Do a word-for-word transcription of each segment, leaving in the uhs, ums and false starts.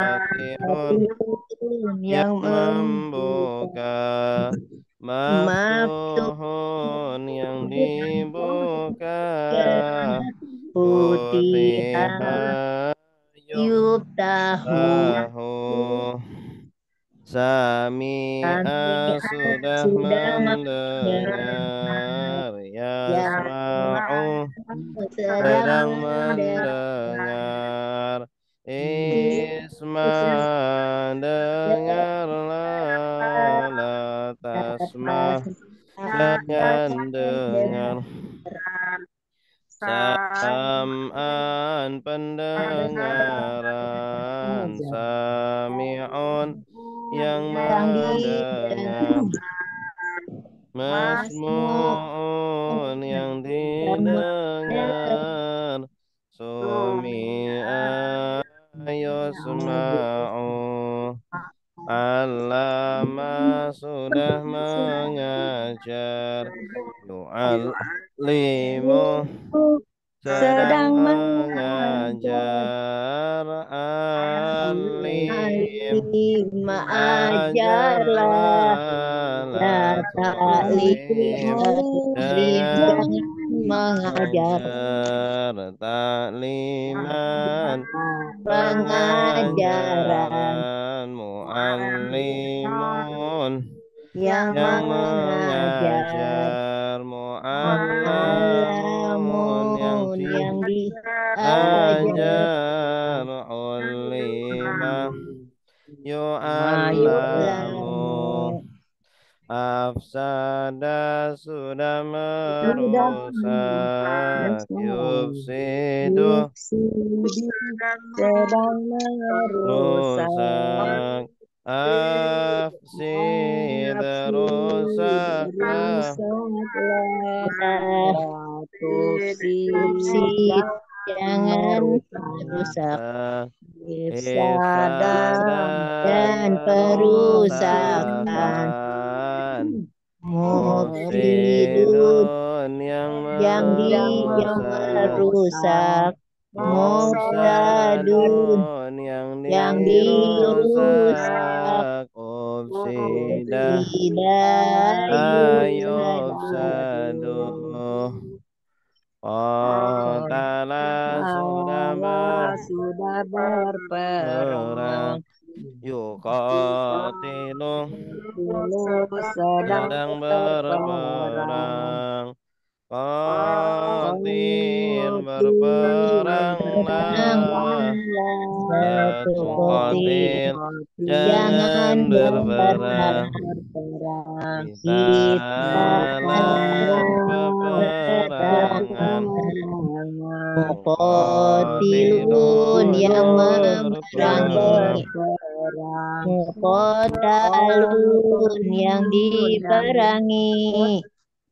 Fatihun yang membuka, maftuhun yang dibuka, Futiha yuftahu yuftahu. Sami'a sudah sudah mendengar, yasma'u sedang sedang mendengar, isma dengarlah, la tasma jangan dengar, sam'an pendengaran, sami'un yang yang mendengar, masmu masmu'un yang didengar, sumi'a yusma'u. Allama sudah mengajar, yu'allimu sedang sedang mengajar, alim alim ajarlah ajarlah, la la ta'lim tu'lim alim jangan jangan mengajar ajar, takliman pengajaran pengajaran, mu'allimun yang yang mengajar mengajar, mu'allamun yang mu'allamun yang diajar diajar, ulimah yu'allamu. mayulamu Afsada sudah sudah merusak, yufsidu sedang merusak rusak, afsid rusaklah, korupsi jangan merusak ifsada ifsada dan perusakan kerusakan, mufsidun mufsidun yang yang di yang merusak, merusak mufsadun mufsadun yang yang dirusak dirusak, ufsida Hidayusadu ayufsadu. Qatala sudah sudah berperang, berperang yuqatilu sedang sedang berperang berperang, qatil berperang berperanglah, la tuqatil jangan jangan berperang, berperang kita kita dalam peperangan, muqatilun qatilun yang memerangi berperang, muqatalun yang diperangi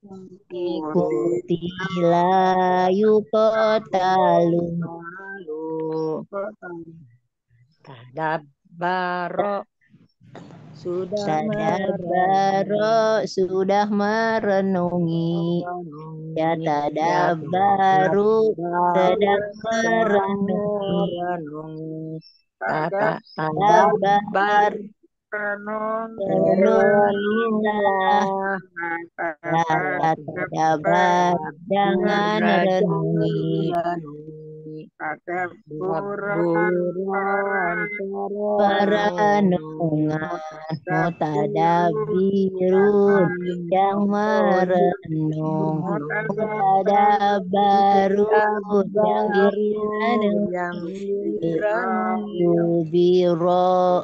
ikutilah yuqatalun tadabbaro sudah tadabbaro sudah merenungi ya tadabbaru sedang merenungi kata tadabbar renungilah la tadabbar jangan renungi perenungan mutadabirun yang merenung mutadabbarun yang direnungi yubiro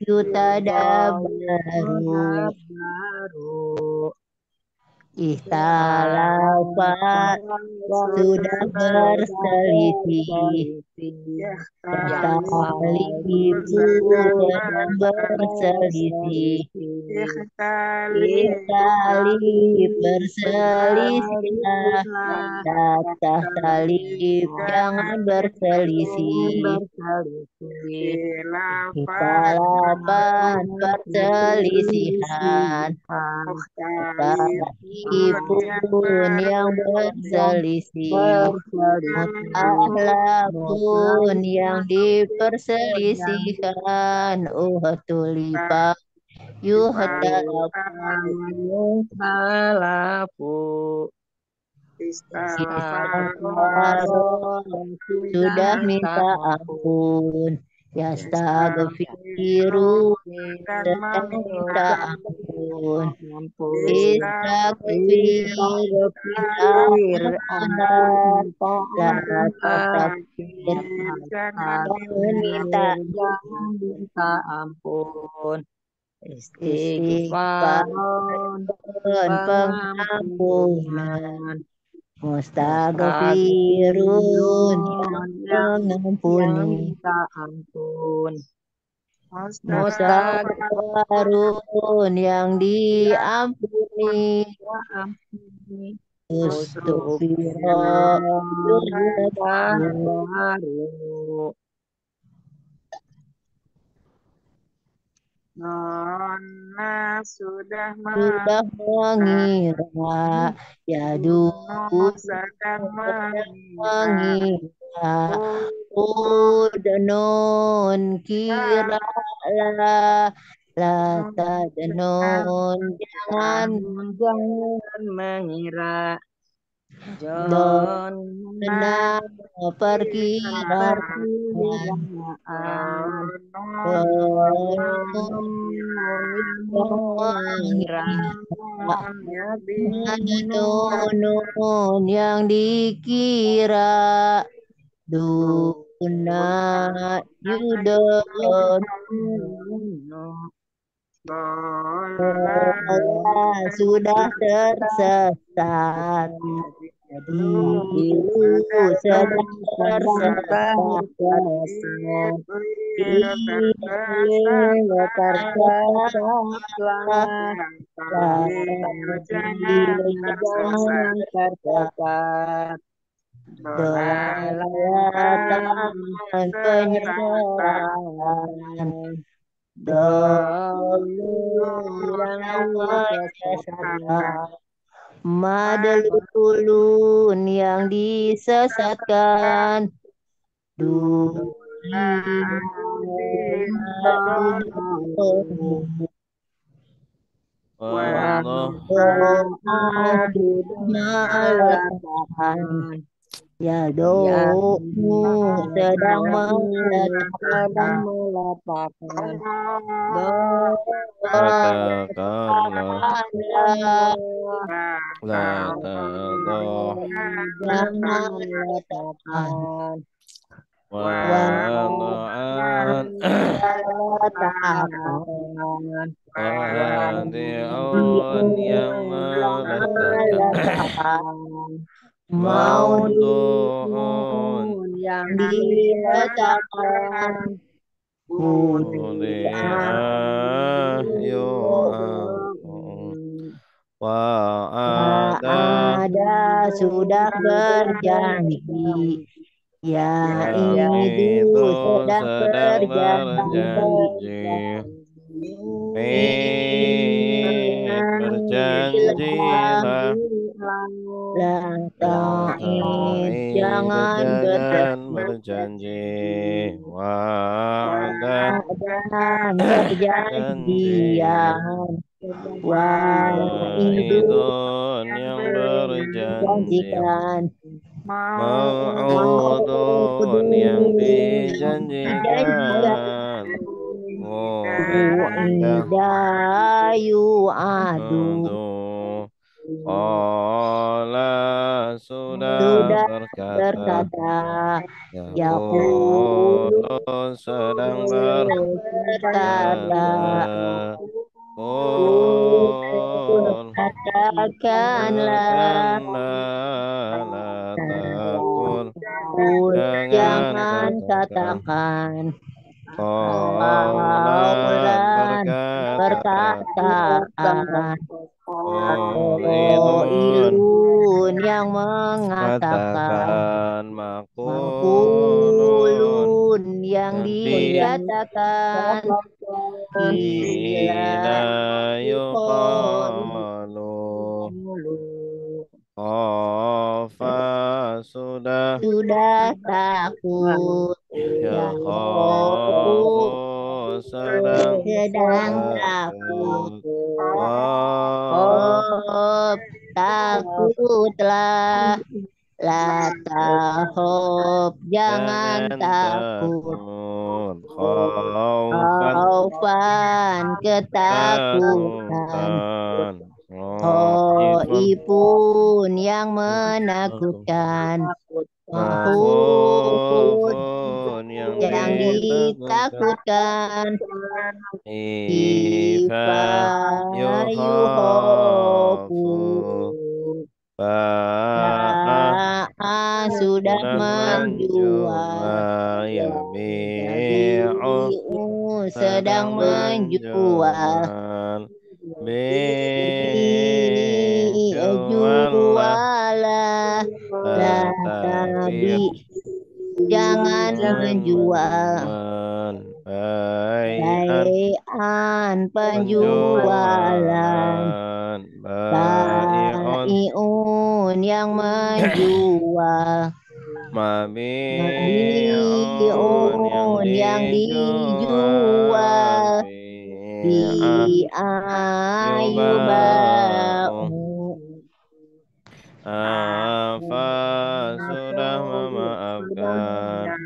yutadabbaru Ikhtalafa sudah berselisih Yahtalifu sedang berselisih Ikhtalif berselisihlah Datah talif jangan berselisih Ikhtalapan perselisihan sekalipun yang berselisih, mutlak pun yang diperselisihkan, uhtulifa yuhtalafu halafu istighfaro sudah minta ampun, yastaghfiru sedang minta ampun, istighfir minta ampun, la tastakbir jangan minta minta ampun. istighfar pengampunan, mustaghfirun yang mengampuni, minta ampun. mustaghfarun yang diampuni, Mustaghfirun Nona sudah sudah mengira, ya dulu sedang mengira, udah non kira lah, la tadnun jangan jangan mengira, dona perkiraan, nun yang dikira, duna yudon sudah tersesat, dulu sedang tersesat, jangan tersesat. Dolalatan penyesatan, dulu yang menyesatkan, madlulun yang disesatkan, dulu meletakkan, ya do'mu sedang meletakkan, katakanlah la tadoh jangan meletakkan, walaan meletakkan, wadi'un yang meletakkan, maudu'un yang diletakkan, Udi'ah yu'akum wa'ada ada sudah berjanji, ya itu sedang berjanji, berjanjilah la ta'id jangan berjanji, wa'adan dan perjanjian, wa'idun yang berjanji, janjikan, mau'udun yang dijanjikan, mu'idah yu'adu Allah sudah sudah berkata, berkata, Yaqulu sedang berkata, Qul katakanlah, la takul Qul jangan jangan katakan, Qawlan perkataan, Qailun ilun yang mengatakan, katakan, Maqulun Makulun yang yang dikatakan, katakan Ila yuqalu yuqalu Khafa sudah sudah takut Ya yakhafu khafu sedang sedang takut takut Khaf Khaf takutlah la tahop jangan jangan takut takut Khaufan khaufan ketakutan takutan Khaifun khaifun yang menakutkan mahfud Mahfun yang yang ditakutkan ditakutkan Ifa ifa yuhafu yuhofu Ba'a Ba'a sudah sudah menjual menjual Yabi'u Yabi'u sedang sedang menjual menjual Bi Bi'jualah jualah la Tabir tabi jangan menjual Bai'an Bai'an penjualan penjualan Bai'un Bai'un yang menjual Mabi'un yang Mabi'un yang dijual dijual Bi'a Bi'a yuba'u yuba'u Afa sudah memaafkan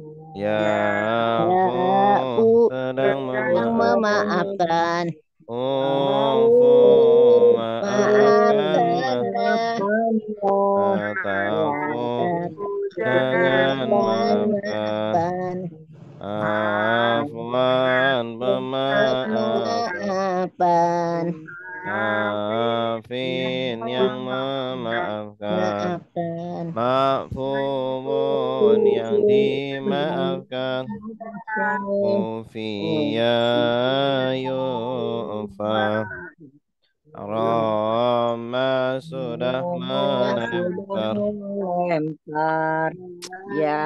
Ya'fu Ya'fu sedang yang memaafkan memaafkan Ufu maafkanlah Maafkanlah Atafu jangan Jangan maafkan maafkan Afwan pemaafan Maafkan Afin yang memaafkan Maafkan Ma'fumun yang dimaafkan Ufiya yu'fa Rama sudah melempar melempar ya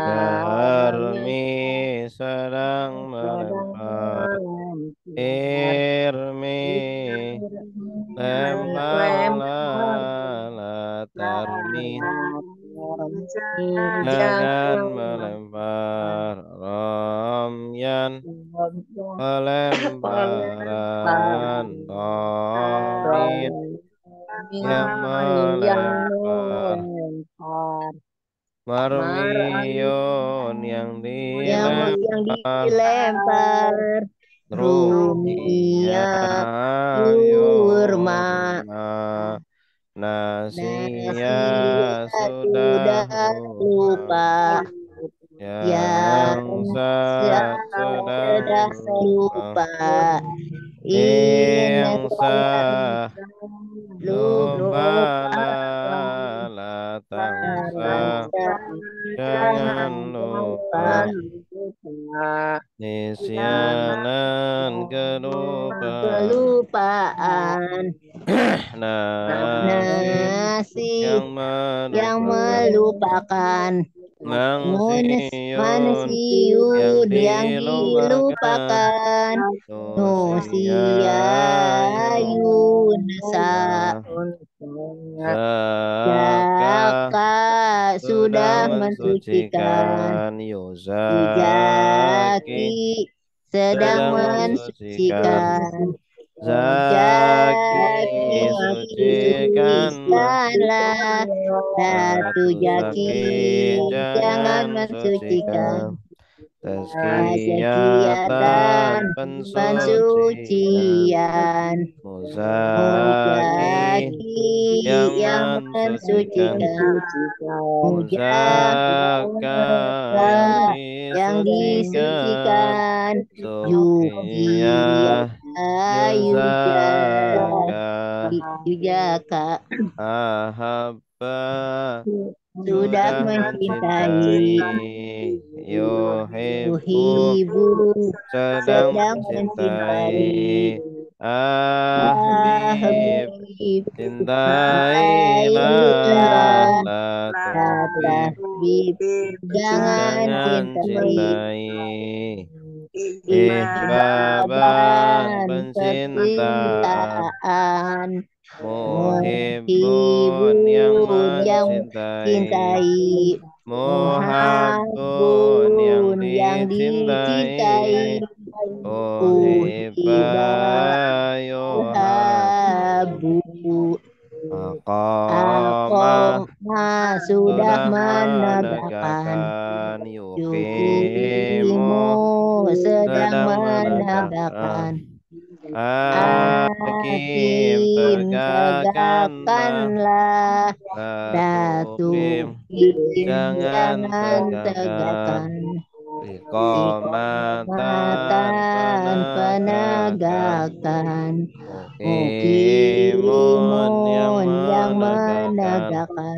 Yarmi sedang melempar Irmi lemparlah la tarmi jangan melempar Ramyan pelemparan Ramin yang melempar Marmiyun yang yang yang dilempar dilempar Rumiya Rumia Yurma yurma Nasiya Nasiya sudah sudah lupa lupa Yang Yang sah sudah sudah lupa lupa Yang sah lupa lupalah la tangsa jangan lupa Nisyanan kelupaan kelupaan Nasi nasi yang yang melupakan melupakan Mansiyun mansiun yang yang dilupakan dilupakan Nusia Yunasa Zaka Zaka sudah mensucikan Yuzaki Yuzaki sedang sedang mensucikan mensucikan Zaki Jaki sucikanlah sucikanlah Satu jaki Zaki jangan jangan mensucikan sucikan Tazkiyatan Tazkiyatan pensucian pensucian Muzaki Muzaki yang yang mensucikan mensucikan Muzaka yang yang disucikan disucikan Zukiyah Yuja Yuzaka Yujaka Ahabba sudah sudah mencintai mencintai Yuhibbu Yuhibu sedang sedang mencintai mencintai Ahbib Habib cintailah la tuhbib Habib jangan jangan cintai cintai Ihbaban Ihbaban pencintaan, percintaan, muhibbun yang muhibun yang mencintai, cintai, muhabbun yang muhabbun yang dicintai, dicintai, uhibba yuhabbu. uhibabu. Aqama Aqoma sudah sudah menegakkan, menegakkan, yuqimu yuqimu sedang sedang menegakkan, menegakkan, akim akim tegakkanlah, tegakkanlah, latukim datukim jangan jangan tegakkan, tegakkan, iqamatan iqamatan penegakan, penegakan, mukimun yang mukimun yang menegakkan, menegakkan,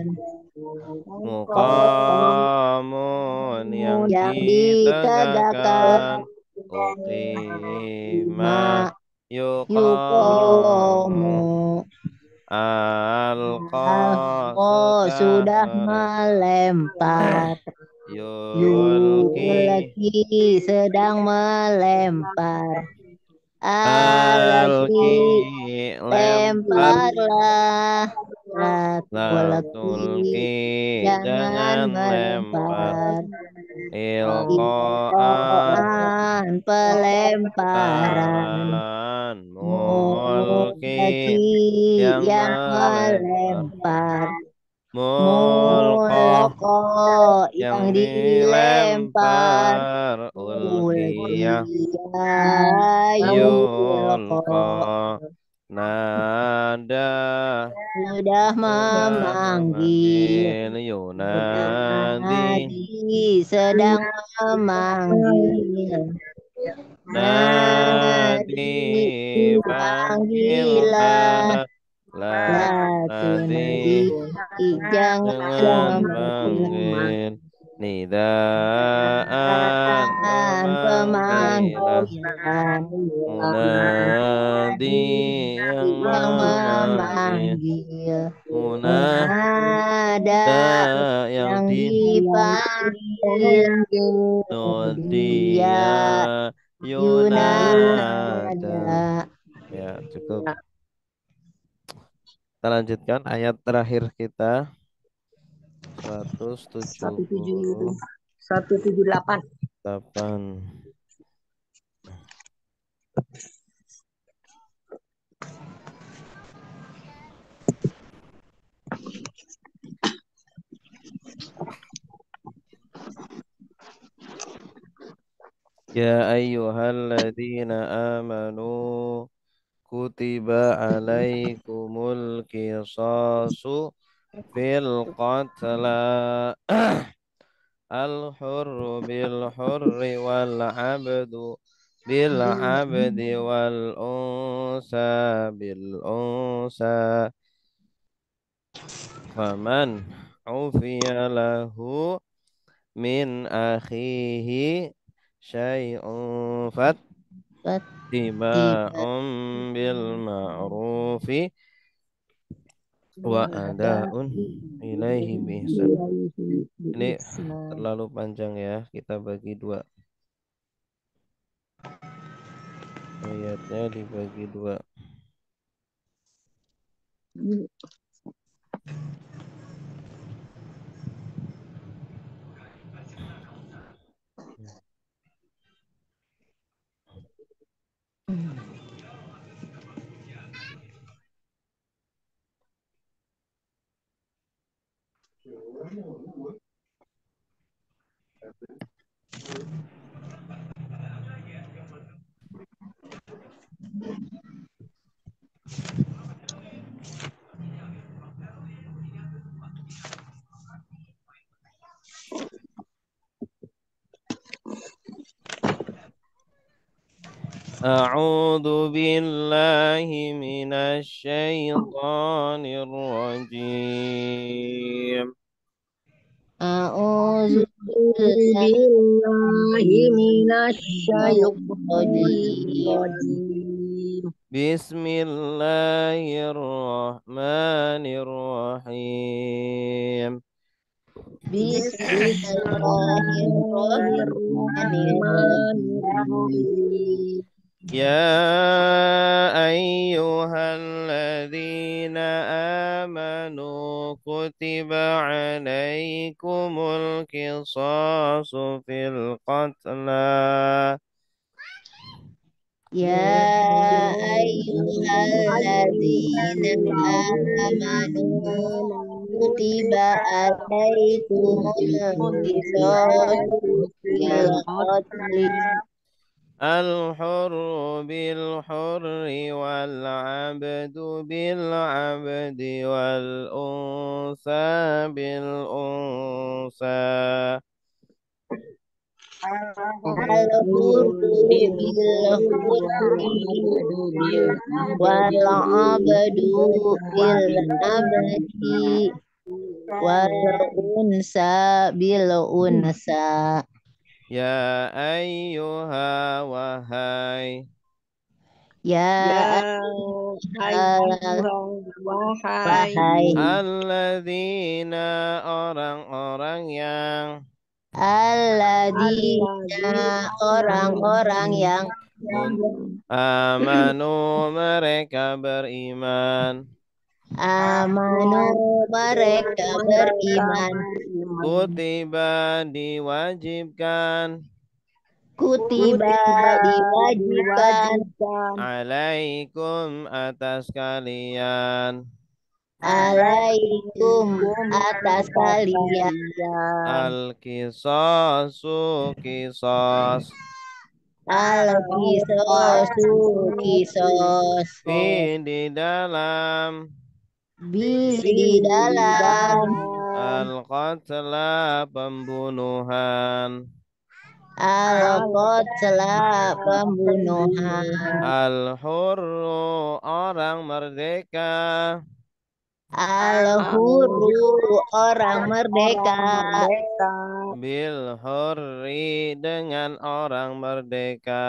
muqamun yang yang ditegakkan, ditegakkan, uqima ma yuqamu, yukomu. alqa Oh, sudah sudah melempar, melempar, yulki Yulki sedang melempar, alki Alaki lempar, lemparlah, la Latulki tulki jangan jangan lempar, melempar, ilqaan Ilkoan pelemparan, taran, mulki Mulki yang yang melempar, melempar, mulkoh Mulko yang yang dilempar, dilempar, ulkiyah Ulkiya yulko yulqa, nada sudah sudah memanggil, memanggil, yunadi Nadi sedang memanggil, nadi Nadi panggillah, panggillah, la Latu nadi nadi jangan jangan memanggil, panggil, nidaan dan pemanggilan, pemanggilan munadi yang yang memanggil, memanggil, munada munada yang yang Yang dipanggil, dinudia dia yunada. Yunada. Ya, cukup. Kita lanjutkan ayat terakhir kita seratus tujuh satu tujuh puluh satu tujuh delapan. delapan. Ya ayyuhalladzina amanu kutiba alaikumul qisasu fil qatla al-hurru bil hurri wal abdu bil abdi wal unsa bil unsa faman ufiya lahu min akhihi syai'un fattiba'un bil ma'rufi wa ada'un ilaihi bihsan. Ini terlalu panjang ya, kita bagi dua. Ayatnya dibagi dua. A'udzu billahi minasy syaithanir rajim. A'udzu Billahi minasyaitonir rajim. rajim. Bismillahirrahmanirrahim. Bismillahirrahmanirrahim. Bismillahirrahmanirrahim. يا أيها الذين آمنوا كتب عليكم القصاص في القتلى Ya ayyuhalladzina amanu kutiba alaikumul qisasu fil qatli الحر بالحر والعبد بالعبد والأنثى بالأنثى al-hurru bil hurri wal abdu bil abdi wal unsa bil unsa. Ya ayyuha wahai Ya ayyuhal wahai wahai alladzina orang-orang yang alladzina orang-orang yang amanu mereka beriman amanu mereka beriman kutiba diwajibkan kutiba diwajibkan alaikum atas kalian alaikum atas kalian al-qisasu qisas al-qisasu qisos fi di dalam bi di dalam al-qatla pembunuhan al-qatla pembunuhan al-hurru orang merdeka al-hurru orang merdeka bil hurri dengan orang merdeka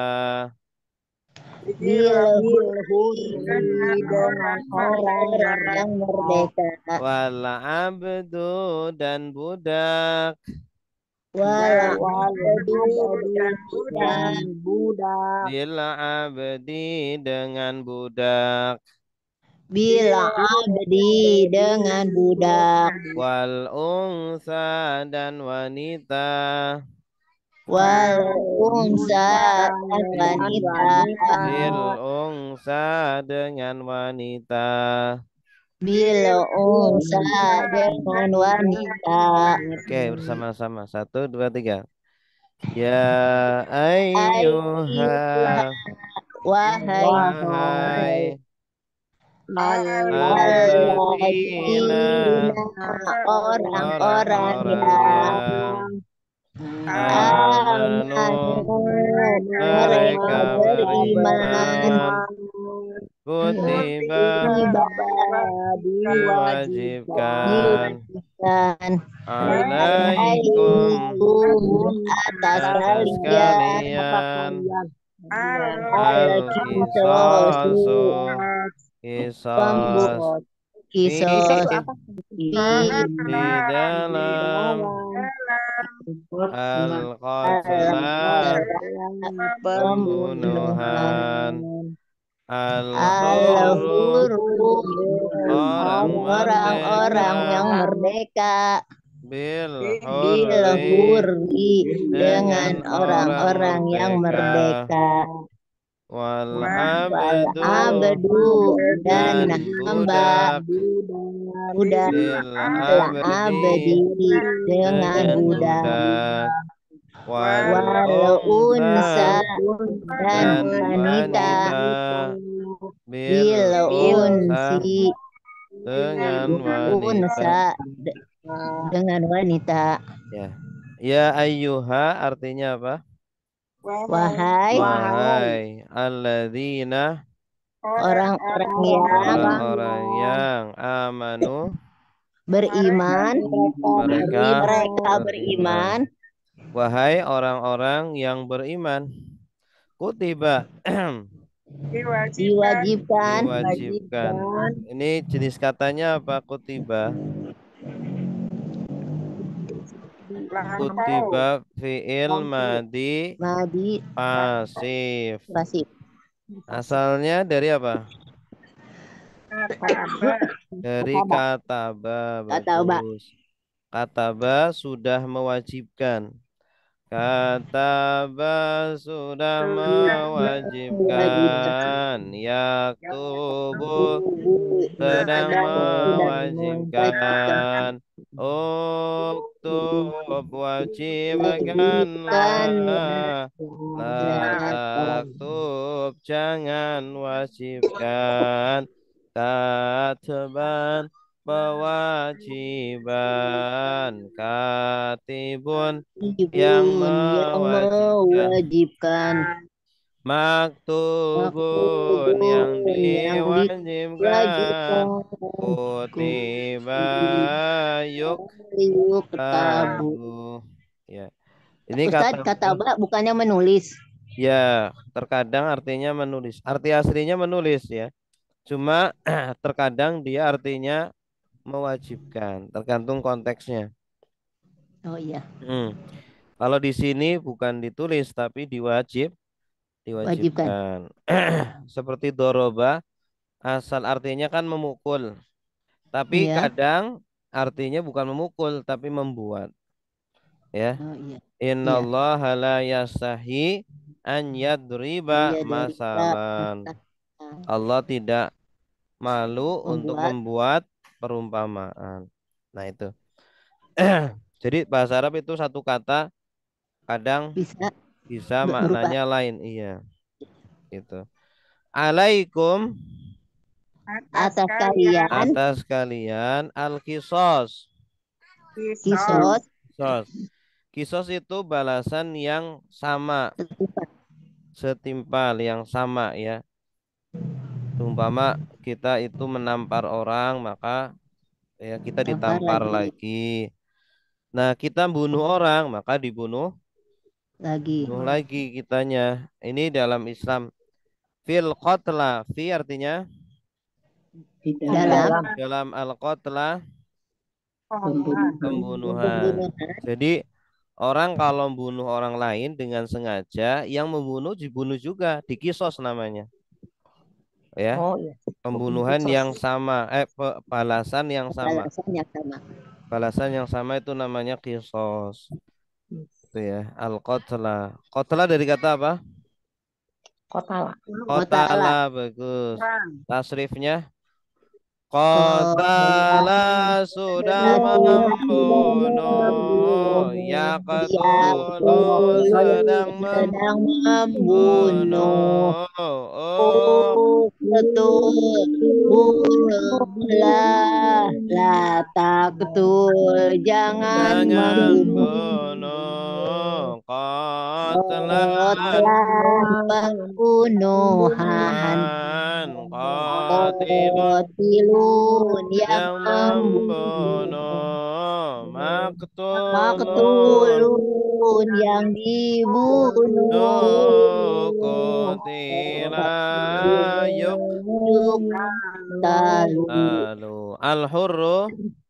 bil hurri dengan orang yang merdeka wal abdu dan budak wal abdu dan budak bil abdi dengan budak bila abdi dengan budak wal unsa dan wanita wal unsa dan wanita bil unsa dengan wanita bil unsa dengan wanita. Oke bersama-sama satu dua tiga ya ayyuha Wahai wahai alladzina orang-orang yang amanu mereka beriman kutiba diwajibkan diwajibkan alaikum atas atas kalian al-qisasu qisas kisos di dalam al-qatla pembunuhan al-hurru orang-orang yang merdeka bil bil hurri hurri dengan orang-orang yang merdeka wal wal abdu abdu dan hamba budak bil al abdi abdi dengan budak wal wal unsa dan dan wanita bil bil unsa unsi dengan wanita unsa de- dengan wanita. ya ya ayyuha artinya apa Wahai wahai alladzina orang-orang yang orang-orang yang amanu beriman mereka mereka beriman wahai orang-orang yang beriman kutiba diwajibkan diwajibkan ini jenis katanya apa kutiba Kutiba fi'il madi Madi pasif. pasif. Asalnya dari apa? Dari kataba. Kataba. Bagus. Kataba sudah mewajibkan. Kataba sudah mewajibkan. Yaktubu sedang mewajibkan. Uktub wajibkanlah. La taktub jangan wajibkan. Kataban kewajiban. Katibun yang yang mewajibkan. mewajibkan. Maktubun yang yang diwajibkan. Kutiba yuk yuk tabu. tabu. Ya, ini Ustadz, kata kataba bukannya menulis. ya, terkadang artinya menulis. Arti aslinya menulis ya. Cuma terkadang dia artinya mewajibkan, tergantung konteksnya. Oh iya, Hmm. Kalau di sini bukan ditulis tapi diwajib, wajibkan. diwajibkan. Seperti doroba, asal artinya kan memukul. Tapi Iya. kadang artinya bukan memukul tapi membuat. Ya. Oh iya. Iya. Innallaha la yastahi an yadriba Iya dari masalan. Allah tidak malu untuk membuat membuat perumpamaan. Nah itu. Jadi bahasa Arab itu satu kata kadang bisa bisa be- berupa maknanya lain. Iya, itu. Alaikum atas kalian atas kalian al-kisos. kisos Kisos. Kisos itu balasan yang sama, setimpal. setimpal yang sama ya. Umpama kita itu menampar orang maka ya kita Tampar ditampar lagi lagi. Nah, kita bunuh orang maka dibunuh lagi bunuh lagi kitanya. Ini dalam Islam. Fil qatla, fi artinya dalam dalam al qatla Pembunuhan. pembunuhan. pembunuhan. Jadi orang kalau bunuh orang lain dengan sengaja, yang membunuh dibunuh juga, dikisos namanya. Ya, Oh iya. pembunuhan Kisos. yang sama, eh pe- balasan yang sama. Balasan yang sama. Balasan yang sama itu namanya kisos. Itu ya, al qatla. Qatla dari kata apa? Kotala. Kotala. Qatala, bagus. Tasrifnya Kotala Qatala sudah membunuh. ya Yaqtulu sedang sedang membunuh. membunuh. Oh, Oh, betul. Bunuhlah, la taktul, jangan jangan membunuh. bunuh. Qatla Telah pembunuhan. pembunuhan. Qatilun Qatilun yang yang membunuh. membunuh. Maktulun Maktulun yang dibunuh. Nukutila yuk Yuk talu. lalu al-hurru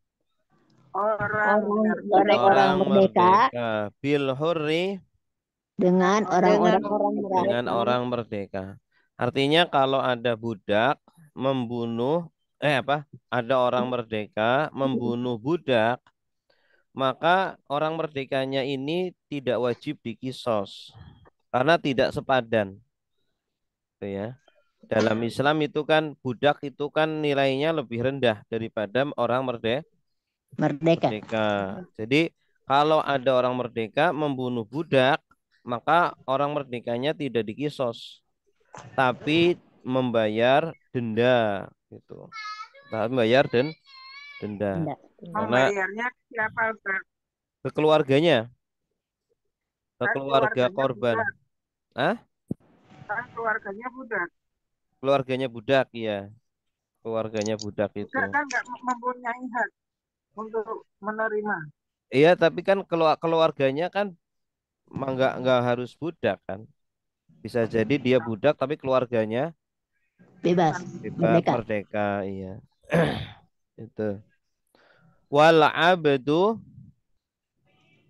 Orang orang orang merdeka merdeka bil hurri dengan orang-orang dengan merdeka. orang merdeka. Artinya kalau ada budak membunuh eh apa? Ada orang merdeka membunuh budak, maka orang merdekanya ini tidak wajib dikisos karena tidak sepadan. Gitu ya. Dalam Islam itu kan budak itu kan nilainya lebih rendah daripada orang merde- Merdeka. merdeka. Jadi kalau ada orang merdeka membunuh budak, maka orang merdekanya tidak dikisos, tapi membayar denda gitu. Tapi membayar dan denda. Enggak. Karena Membayarnya siapa Ustaz? ke keluarganya, ke Kan keluarga keluarganya korban. budak. Hah? Kan keluarganya budak. Keluarganya budak ya. Keluarganya budak itu. Budak kan nggak mempunyai hak untuk menerima. Iya, tapi kan kelu- keluarganya kan mah nggak nggak harus budak kan. Bisa jadi dia budak tapi keluarganya Bebas. bebas Merdeka. merdeka, iya. Itu. Wal abdu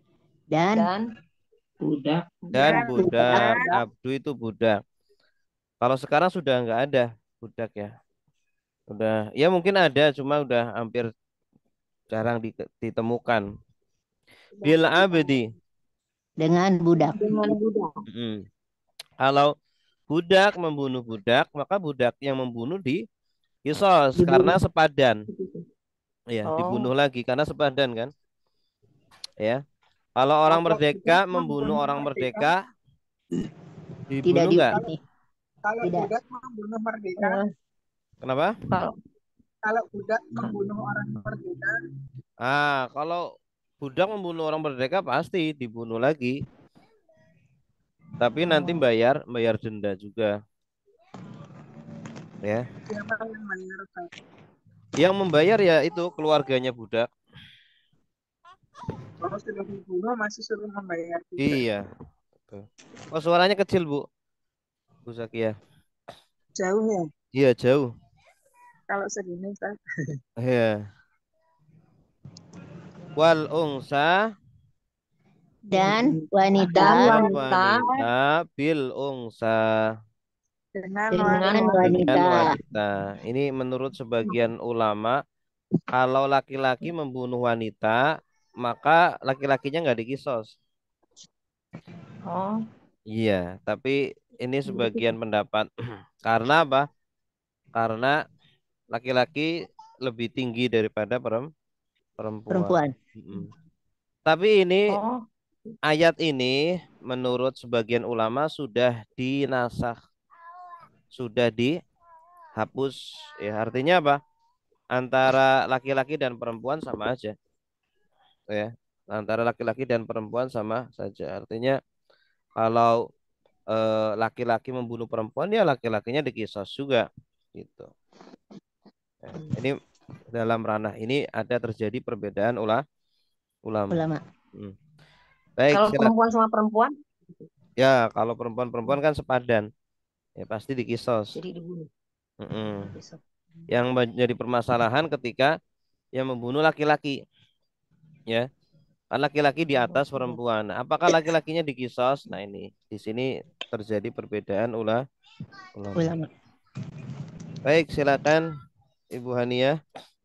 dan dan budak. Dan Dan budak. budak. Abdu itu budak. Kalau sekarang sudah nggak ada budak ya. Udah, ya mungkin ada, cuma udah hampir jarang di- ditemukan. Bil abdi. dengan budak. Dengan budak. Mm. Kalau budak membunuh budak, maka budak yang membunuh di kisos karena Dibunuh. sepadan. Ya, Oh, dibunuh lagi karena sepadan kan. Ya. Kalau orang Kalau merdeka budak membunuh membunuh orang merdeka, merdeka, Tidak dibunuh di nggak? ini. kalau Tidak. budak membunuh merdeka, eh, Kenapa? kalau kalau budak membunuh orang merdeka, Ah, kalau budak membunuh orang merdeka pasti dibunuh lagi. Tapi nanti oh, bayar, bayar denda juga. Ya. siapa yang bayar? Kak? Yang membayar ya itu keluarganya budak. Kalau sudah dibunuh masih suruh membayar juga. Iya. Betul. Oh, suaranya kecil, Bu. Bu Zakia. Jauh ya. Iya, jauh. Kalau segini Kak. Iya. Wal unsa Dan dan wanita dan wanita wanita bil unsa dengan dengan wanita. dengan wanita. wanita. Ini menurut sebagian ulama, kalau laki-laki membunuh wanita, maka laki-lakinya nggak dikisos. oh, Iya, tapi ini sebagian pendapat. Karena apa? Karena laki-laki lebih tinggi daripada perem- perempuan. Perempuan. Mm-mm. Tapi ini oh, ayat ini menurut sebagian ulama sudah dinasakh, sudah dihapus. Ya, artinya apa? Antara laki-laki dan perempuan sama aja. Ya, antara laki-laki dan perempuan sama saja. Artinya kalau eh, laki-laki membunuh perempuan, ya laki-lakinya dikisos juga, gitu. Ya, ini dalam ranah ini ada terjadi perbedaan ulah ulama. Ulama. Hmm. Baik, kalau silakan. perempuan sama perempuan Ya, kalau perempuan-perempuan kan sepadan, ya pasti dikisos. jadi dibunuh. Mm-mm. Besok. Yang menjadi permasalahan ketika yang membunuh laki-laki, ya. Kan laki-laki di atas perempuan. Nah, apakah laki-lakinya dikisos? Nah, ini di sini terjadi perbedaan ulah ulama. Ulama. Baik, silakan Ibu Hania.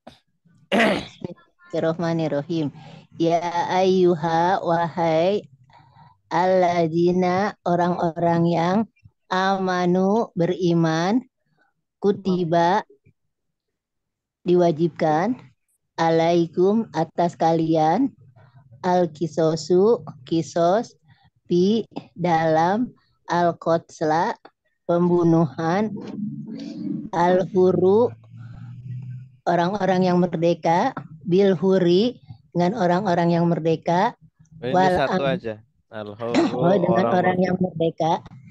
Bismillahirrahmanirrahim. Ya ayyuha wahai alladzina orang-orang yang amanu beriman kutiba diwajibkan alaikum atas kalian al kisosu kisos di dalam al qotla pembunuhan al huru orang-orang yang merdeka bil huri dengan orang-orang yang merdeka Ini wal satu am- aja. Al-hurru oh, dengan orang orang merdeka. yang merdeka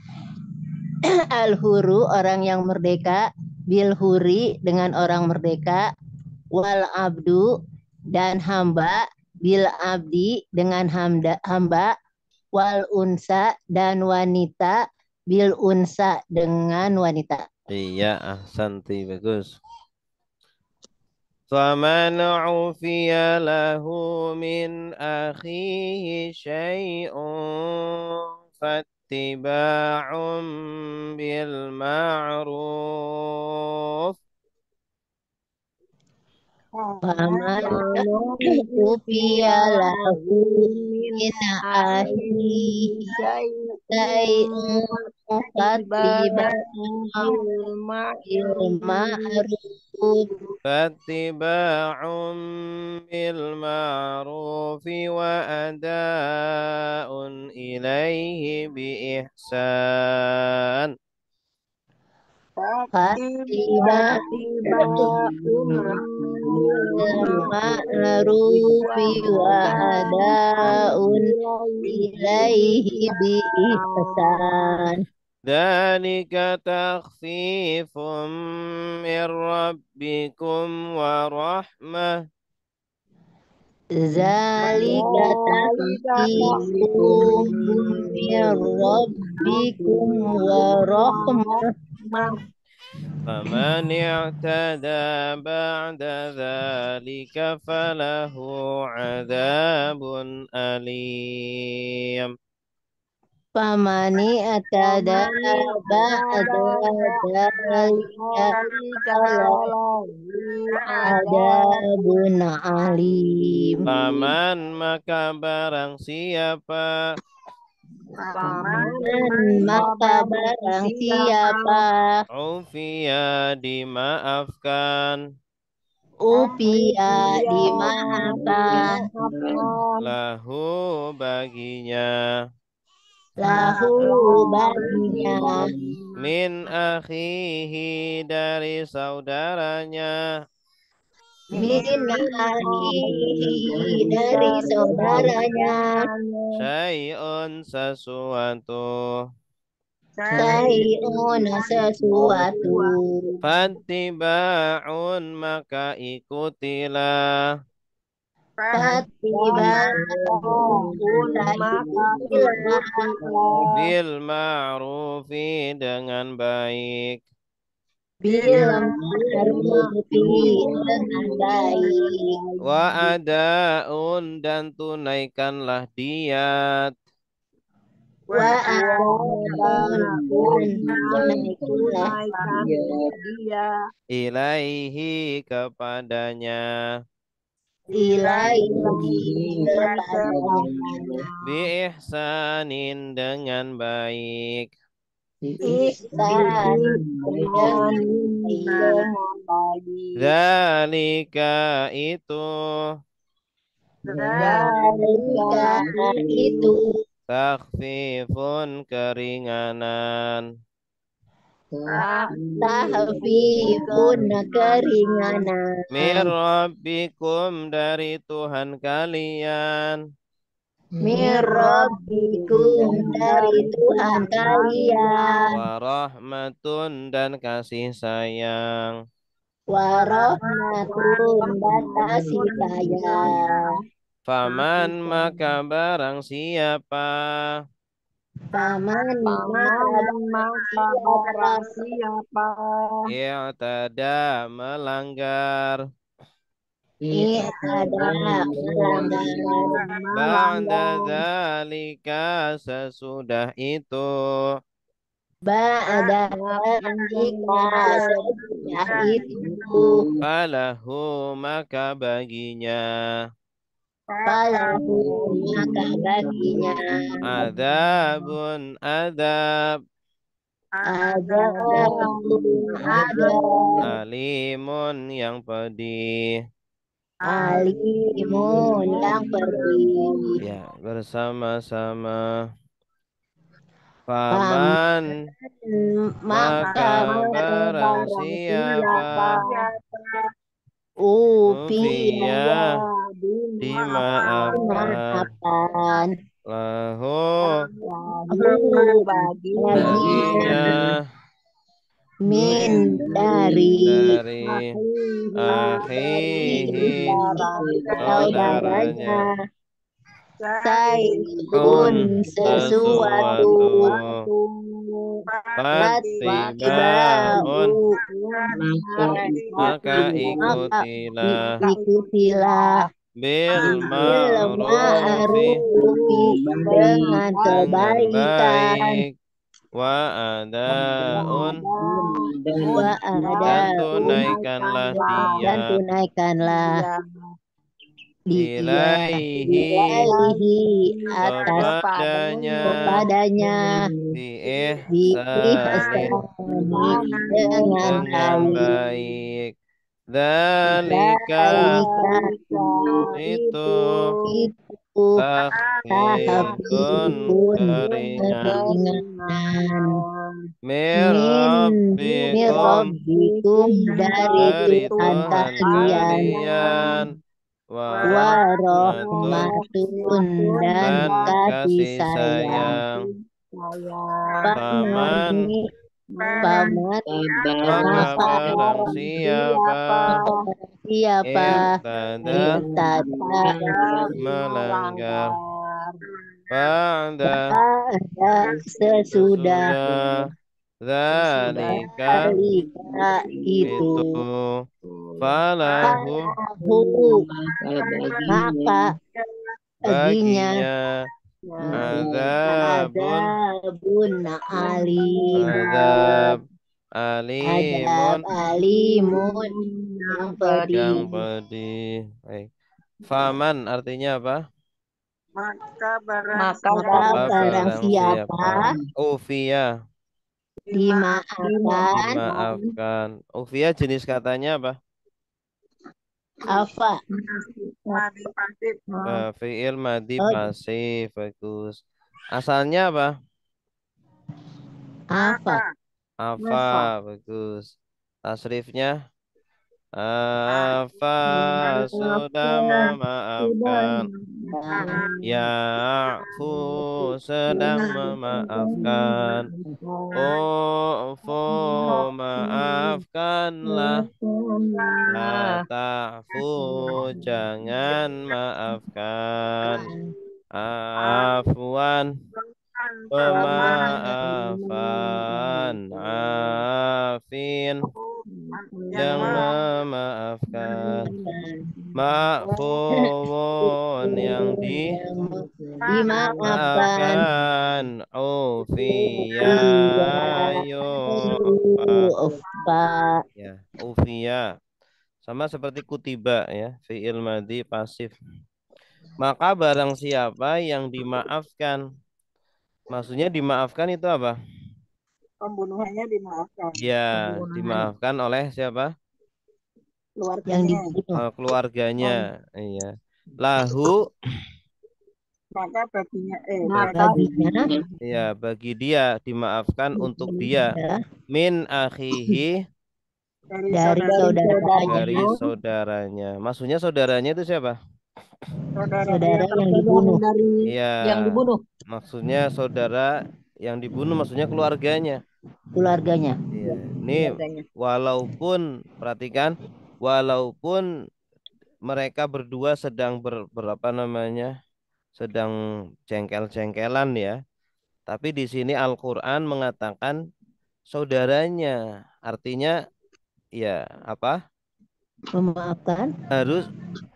al huru orang yang merdeka bil huri dengan orang merdeka wal abdu dan hamba bil abdi dengan hamba, hamba wal unsa dan wanita bil unsa dengan wanita. Iya, ahsanti, bagus. فَمَنْ عُفِيَ لَهُ مِنْ أَخِيهِ شَيْءٌ فَاتِّبَاعٌ بِالْمَعْرُوفِ Paman Kalau ufiya lahu min ahi sayun fatiba'un bil ma'ruf فَاتِّبَاعٌ بِالْمَعْرُوفِ وَأَدَاءٌ إِلَيْهِ بِإِحْسَانٍ bil ma'rufi wa ada'un ilaihi bi ihsan. ذلك تخفيف من ربكم ورحمة Zalika takhfifun min rabbikum wa rahmah. فمن اعتدى بعد ذلك فله عذاب أليم. Famani atada ba'da dzalika falahu adzabun alim. Paman maka barang siapa Paman maka barang siapa Ufia dimaafkan upia dimaafkan lahu baginya lahu baginya min akhihi dari saudaranya min akhihi dari saudaranya syai'un sesuatu syai'un sesuatu fattiba'un maka ikutilah fatiba'un bil ma'rufi dengan baik bil ma'rufi dengan baik wa ada'un dan tunaikanlah diat wa ada'un tunaikanlah dia ilaihi kepadanya ilaihi kepadanya bi ihsanin dengan baik ihsan dengan zalika itu zalika itu takhfifun keringanan tahfifun keringanan mir rabbikum dari Tuhan kalian mir rabbikum dari Tuhan kalian wa rahmatun dan kasih sayang wa rahmatun dan kasih sayang faman maka barang siapa paman maka barang siapa i'tada melanggar i'tada melanggar ba'da dzalika sesudah itu ba'da dzalika sesudah itu falahu maka baginya falahu maka baginya adzabun adzab adzabun adzab alimun yang pedih. alimun yang pedih. Ya, bersama-sama. Paman maka barang siapa upia dimaafkan lahu baginya min dari dari akhihi saudaranya sayun sesuatu fattibaun maka ikutilah ikutilah bil bil ma'rufi ma'rufi dengan dengan kebaikan baik wa adaun wa dan ada tunaikanlah dan dia tunaikanlah dia ilaihi ilaihi atas kepadanya kepadanya bi di ihsanin dengan dengan baik baik dzalika Zalika itu itu takhfifun tahfifun keringan keringanan mir min min rabbikum rabbikum dari dari Tuhan Tuhan kalian kalian wa wa rahmatun rahmatun dan dan kasih kasih sayang sayang paman paman maka barang siapa siapa irtada irtada melanggar ba'da ada sesudah sesudah Dzalika Alika itu itu falahu hu maka maka baginya baginya azabun azabun alim azab azab alimun alimun yang yang pedih. pedih. Baik. Faman artinya apa? Maka barang Maka Maka Maka barang barang siapa siapa Ufia dimaafkan dimaafkan. Ufia jenis katanya apa? apa mati pasif Eh, fiil madi Oh, pasif. Bagus. Asalnya apa? apa Afa. Bagus. Tasrifnya Afa sudah memaafkan. Ya'fu sedang memaafkan. Ufu maafkanlah. La ta'fu jangan maafkan. Afwan pemaafan. Afin yang memaafkan. Ma'fuun yang dimaafkan dimaafkan. Ufiya yu'fa. Ufa Ya, ufiya. Sama seperti kutiba ya, fi'il madhi pasif. Maka barang siapa yang dimaafkan. Maksudnya dimaafkan itu apa? pembunuhannya dimaafkan. Ya, dimaafkan oleh siapa? yang Keluarganya. dibunuh Eh, keluarganya. Iya. Lahu Maka baginya eh baginya ya bagi dia dimaafkan untuk dia adalah min akhihi dari dari saudara saudaranya dari saudaranya. Maksudnya saudaranya itu siapa? saudara saudara yang yang dibunuh Iya. yang dibunuh. Maksudnya saudara yang dibunuh maksudnya keluarganya. keluarganya Iya. Ini Keluarganya. walaupun perhatikan walaupun mereka berdua sedang ber, berapa namanya? Sedang jengkel-jengkelan ya. Tapi di sini Al-Qur'an mengatakan saudaranya. Artinya ya apa? memaafkan Harus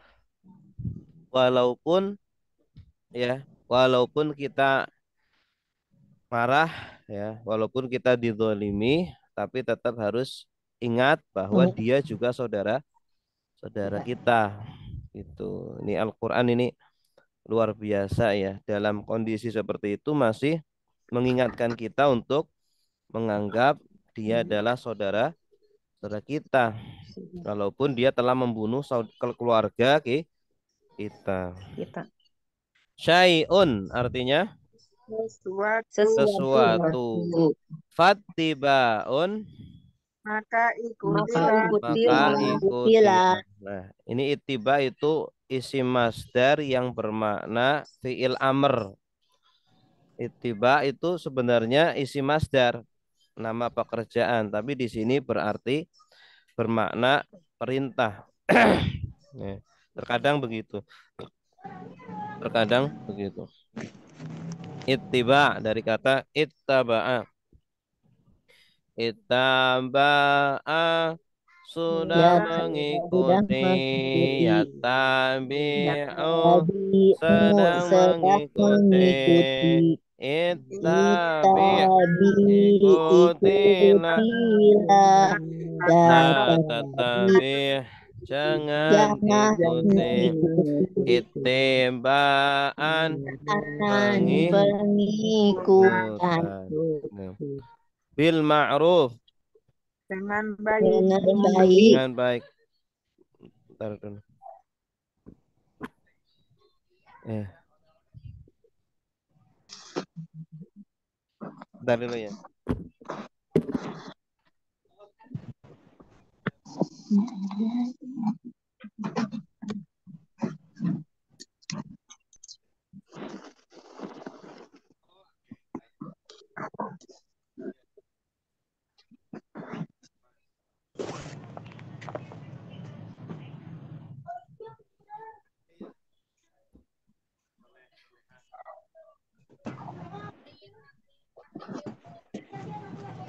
walaupun ya, walaupun kita marah ya, walaupun kita dizolimi, tapi tetap harus ingat bahwa dia juga saudara saudara kita. Itu. Ini Al-Qur'an ini luar biasa ya. Dalam kondisi seperti itu masih mengingatkan kita untuk menganggap dia adalah saudara saudara kita. Walaupun dia telah membunuh saud- keluarga ki- kita. Kita. Syai'un artinya sesuatu sesuatu. Fattibaun maka Maka ikutilah ikutilah. maka ikutilah. Nah, ini ittiba itu isim masdar yang bermakna fi'il amr. Ittiba itu sebenarnya isim masdar, nama pekerjaan, tapi di sini berarti bermakna perintah. Ya, terkadang begitu. Terkadang begitu. Ittiba dari kata ittaba'a. Ittaba'a sudah ya sudah mengikuti. mengikuti Yattabi'u tabi'u sedang sedang mengikuti. mengikuti Ittabi' itabi ikutilah. ikutilah La la tatabi' jangan jangan ikuti. ikuti Ittiba'an akan pengikutan pengikutan. Nah, bil ma'ruf dengan baik dengan baik dengan baik. Bentar dulu. Eh, bentar dulu ya.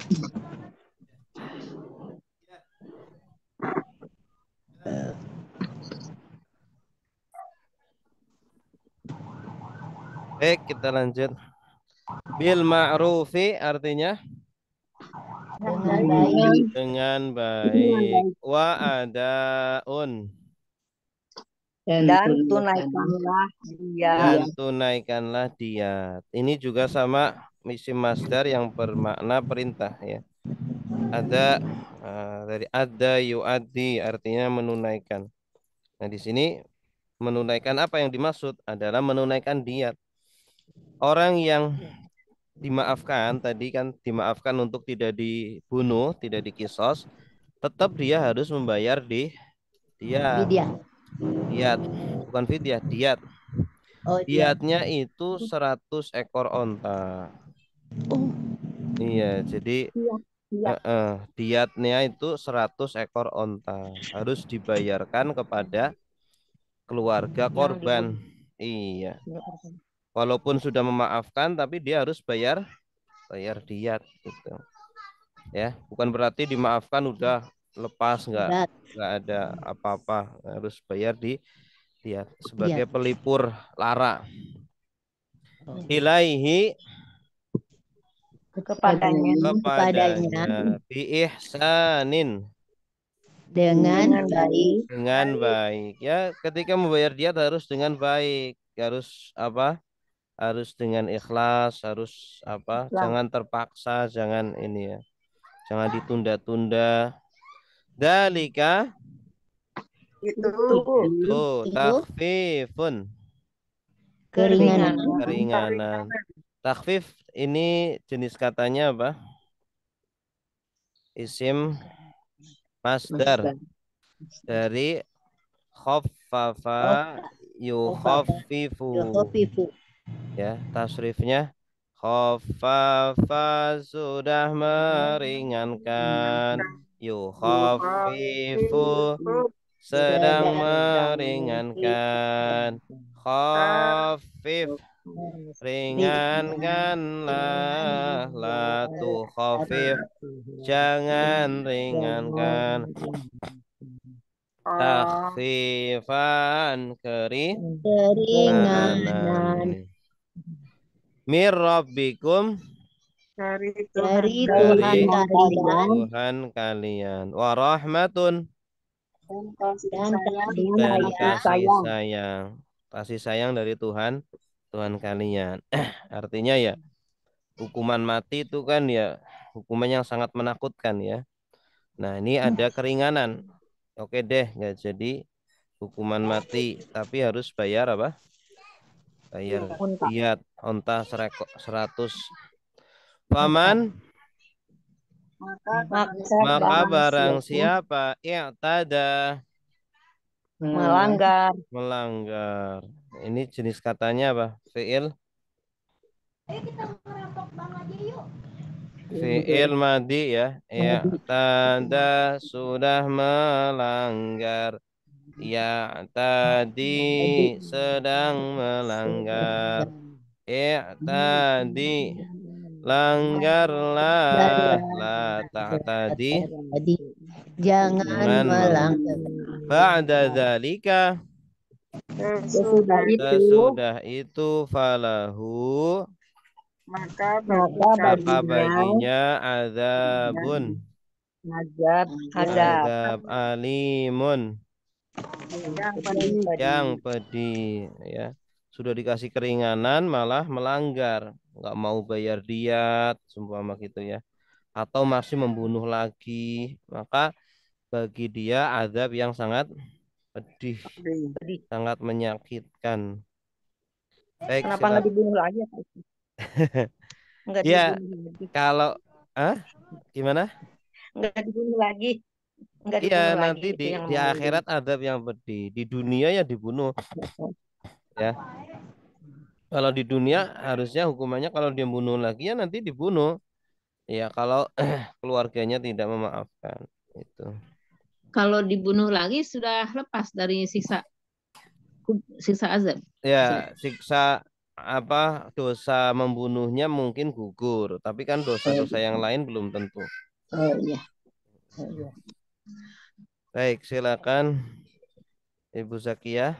Baik, kita lanjut. Bil ma'rufi artinya Dengan baik. dengan baik. Wa adaun Dan Dan tunaikan tunaikanlah dia. dan tunaikanlah diat. Ini juga sama isim masdar yang bermakna perintah ya. Ada uh, dari ada yuaddi artinya menunaikan. Nah, di sini menunaikan apa yang dimaksud adalah menunaikan diat. Orang yang dimaafkan tadi kan dimaafkan untuk tidak dibunuh, tidak dikisos, tetap dia harus membayar di diat. Vidya. Diat, bukan fidyah, diat. Oh, dia. Diatnya itu seratus ekor onta. Oh, Iya, jadi Diat. eh, eh, diatnya itu seratus ekor onta. Harus dibayarkan kepada keluarga korban. Iya. Walaupun sudah memaafkan tapi dia harus bayar bayar diat gitu. Ya, bukan berarti dimaafkan udah lepas nggak berat. nggak ada apa-apa, harus bayar di diat sebagai Diat. pelipur lara. Oh. Ilaihi Kepadanya. kepadanya bi ihsanin Dengan baik. dengan baik. Ya, ketika membayar diat harus dengan baik, harus apa? Harus dengan ikhlas, harus apa? Jangan terpaksa, jangan ini ya. Jangan ditunda-tunda. Dalika Itu itu Itu takhfifun, keringanan. keringanan. Takhfif ini jenis katanya apa? Isim masdar dari khaffafa yukhaffifu. Yukhaffifu. Ya, tasrifnya khaffafa sudah meringankan, yukhaffifu sedang meringankan, khaffif ringankanlah, la tu khafif jangan ringankan, takhfifan keringanan. Keringanan Mir rabbikum dari dari Tuhan dari Tuhan kalian Tuhan kalian, warahmatun dan kasih dan sayang kasih dan sayang kasih sayang, kasih sayang dari Tuhan Tuhan kalian. Artinya ya hukuman mati itu kan ya hukuman yang sangat menakutkan ya. Nah, ini ada keringanan. Oke deh, nggak jadi hukuman mati, tapi harus bayar apa? Bayar diat onta seratus. Paman, maka maka barang siapa i'tada melanggar melanggar. Ini jenis katanya apa? Fi'il Fi'il madi ya. I'tada sudah melanggar. Ya tadi sedang melanggar. I'tadi langgarlah, la ta'tadi Jadi jangan jangan melanggar. ba'da dzalika sesudah itu sesudah itu falahu maka maka baginya baginya azabun azab azab azab alimun yang pedih yang pedih ya. Sudah dikasih keringanan malah melanggar, nggak mau bayar diat seumpama gitu ya, atau masih membunuh lagi, maka bagi dia azab yang sangat pedih, pedih. sangat menyakitkan. Baik, Kenapa silakan. nggak dibunuh lagi? Nggak Ya, dibunuh lagi. kalau ah gimana? Nggak dibunuh lagi. Nggak Iya, dibunuh nanti lagi. di Itu yang di mau akhirat azab yang pedih. Di dunia ya dibunuh ya. Kalau di dunia harusnya hukumannya kalau dia bunuh lagi ya nanti dibunuh. Ya kalau keluarganya tidak memaafkan itu. Kalau dibunuh lagi sudah lepas dari siksa siksa azab. Ya, siksa apa dosa membunuhnya mungkin gugur, tapi kan dosa-dosa yang lain belum tentu. Oh iya. Oh, iya. Baik, silakan Ibu Zakia.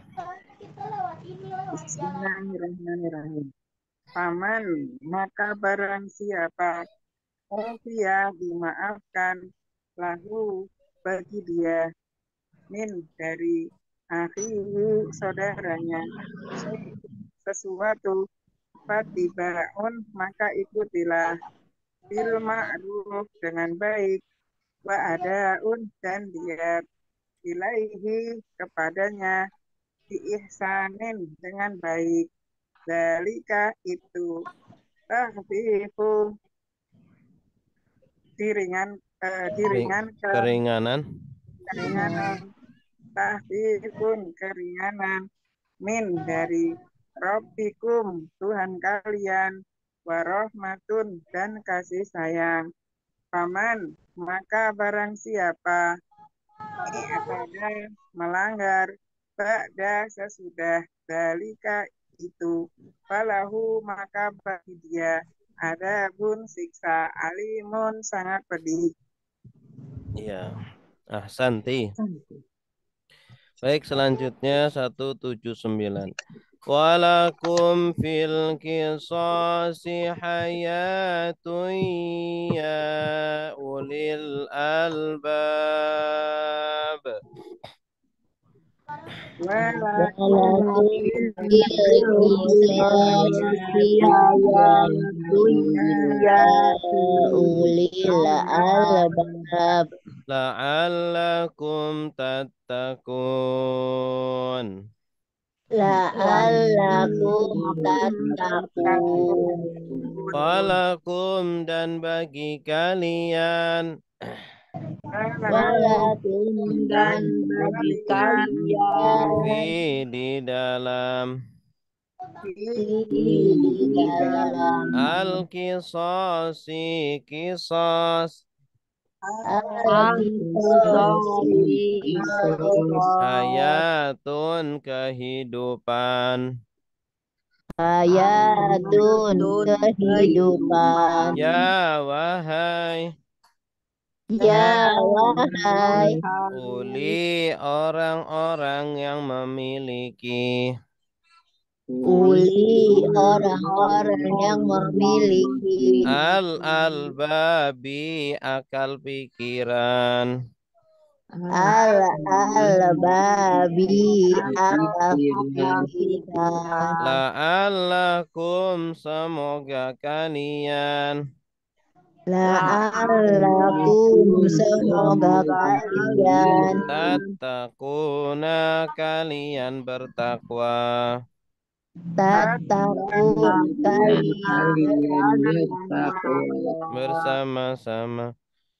Bismillahirrahmanirrahim. Paman, maka barang siapa dia dimaafkan lahu bagi dia min dari akhihi saudaranya sesuatu fatibaun maka ikutilah bil ma'ruf dengan baik wa adaun dan dia ilaihi kepadanya diihsanin dengan baik dalika itu tahfifu diringan eh, diringankan Keringanan. keringanan tahfifun keringanan min dari Rabbikum Tuhan kalian warahmatun dan kasih sayang paman maka barang siapa ada melanggar ba'da sesudah dalika itu falahu maka bagi dia ada bun siksa alimun sangat pedih. Iya. Ahsanti. Baik, selanjutnya seratus tujuh puluh sembilan. Walakum fil qisasi hayatun ya ulil albab. Walakum ulil albab La'allakum tattaqun. la'allakum tattaqun. Walakum dan bagi kalian. Walakum dan bagi kalian Fi di dalam di dalam al-qisasi qisas hayatun kehidupan hayatun kehidupan ya wahai ya wahai uli orang-orang yang memiliki uli orang-orang yang memiliki al-albabi akal pikiran al albabi akal pikiran la'allakum semoga kalian la'allakum semoga kalian tattaquna kalian bertakwa tattaqun kalian bersama-sama.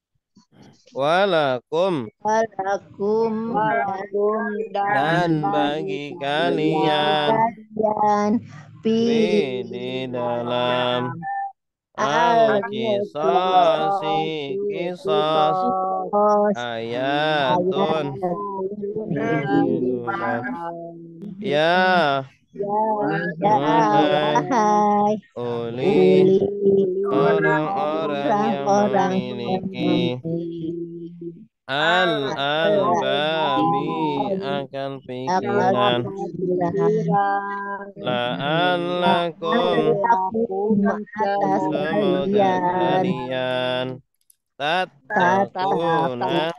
Walakum walakum dan bagi kalian kalian fi fi di dalam al-qisas al-qisasi qisas ayatun kehidupan ya ya wahai wahai uli uli orang-orang yang orang-orang yang memiliki memiliki al-albabi akal akal pikiran pikiran la'allakum atas semoga kalian kalian tattaqun tattaquna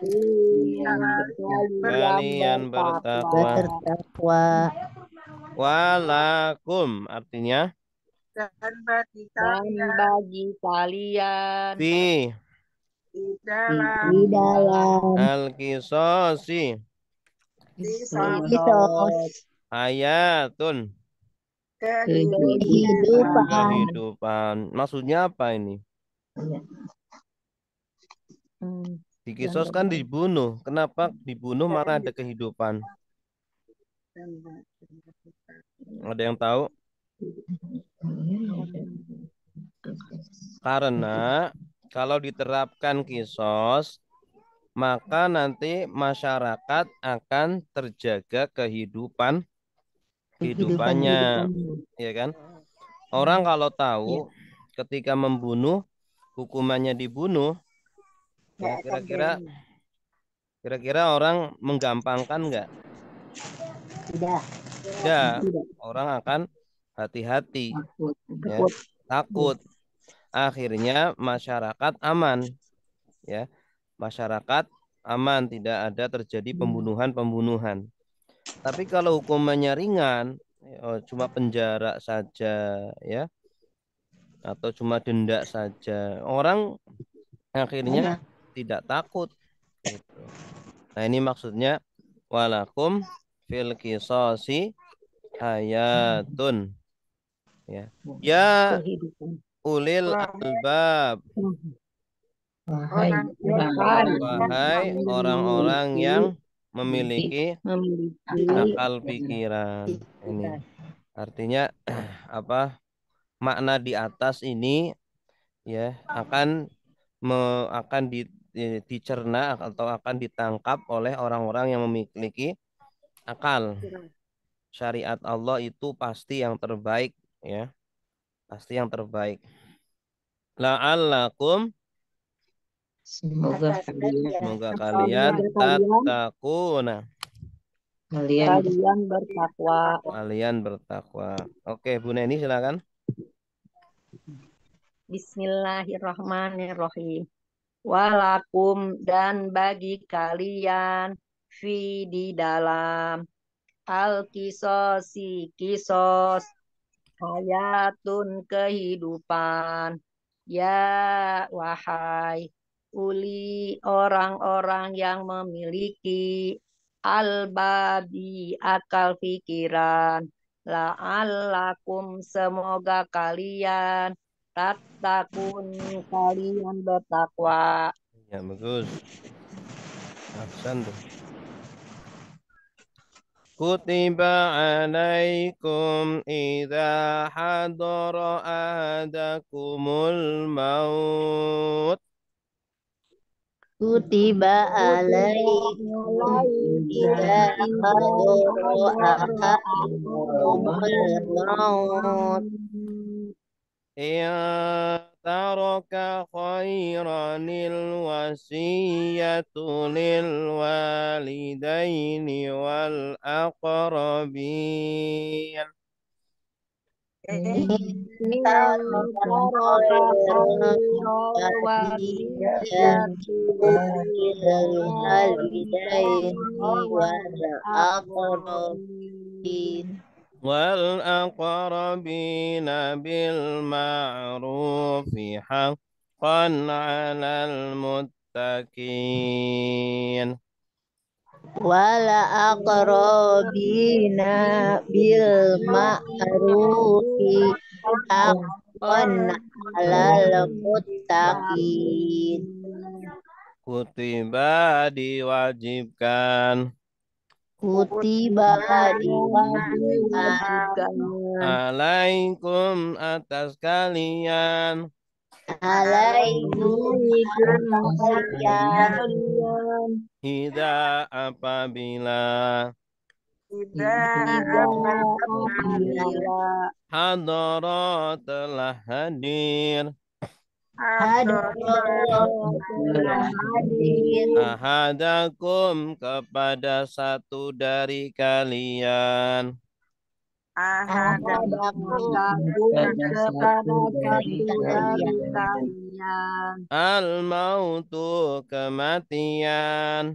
kalian bertakwa. bertakwa Walakum artinya Dan bagi Dan kalian bagi kalian fi di dalam di dalam al-qisasi kisah kisos ayatun kehidupan kehidupan. Maksudnya apa ini? Di kisos kan dibunuh. Kenapa dibunuh malah ada kehidupan? Ada yang tahu? Karena kalau diterapkan kisos, maka nanti masyarakat akan terjaga kehidupan kehidupannya, ya kan? Orang kalau tahu ketika membunuh hukumannya dibunuh, ya kira-kira kira-kira orang menggampangkan nggak? Tidak. Tidak. Tidak. Orang akan hati-hati, Takut. ya, takut. Akhirnya masyarakat aman, ya, masyarakat aman, tidak ada terjadi pembunuhan-pembunuhan. Tapi kalau hukumannya ringan, oh, cuma penjara saja, ya, atau cuma denda saja, orang akhirnya tidak takut. Gitu. Nah ini maksudnya walakum fil qisasi hayatun. Ya, ya ulil albab. Wahai Wahai orang-orang yang memiliki memiliki akal pikiran. Ini artinya apa? Makna di atas ini ya akan me, akan di, di- dicerna atau akan ditangkap oleh orang-orang yang memiliki akal. Syariat Allah itu pasti yang terbaik, ya. Pasti yang terbaik. La'allakum, Semoga kalian semoga kalian tattaquna, kalian Kalian bertakwa. kalian bertakwa. Oke, Bu Neni silakan. Bismillahirrahmanirrahim. Walakum dan bagi kalian fi di dalam al-kisosi kisos hayatun kehidupan. Ya wahai uli orang-orang yang memiliki albabi akal pikiran. La'allakum semoga kalian tatakun kalian bertakwa. Ya, bagus. Ahsan tuh. Kutiba alaikum idza hadara ahadakumul maut. kutiba alaikum idza hadara ahadakumul maut Ya taraka khairanil wasiyatu lil walidaini wal aqrabin. Wal aqrabina bil ma'rufi haqqan 'alal muttaqin. wala aqrabina bil ma'rufi haqqan 'alal muttaqin. Kutiba diwajibkan Kutiba diwajibkan alaikum atas kalian alaikum atas kalian Hida apabila hadara telah hadir ahadakum kepada satu dari kalian al mautu kematian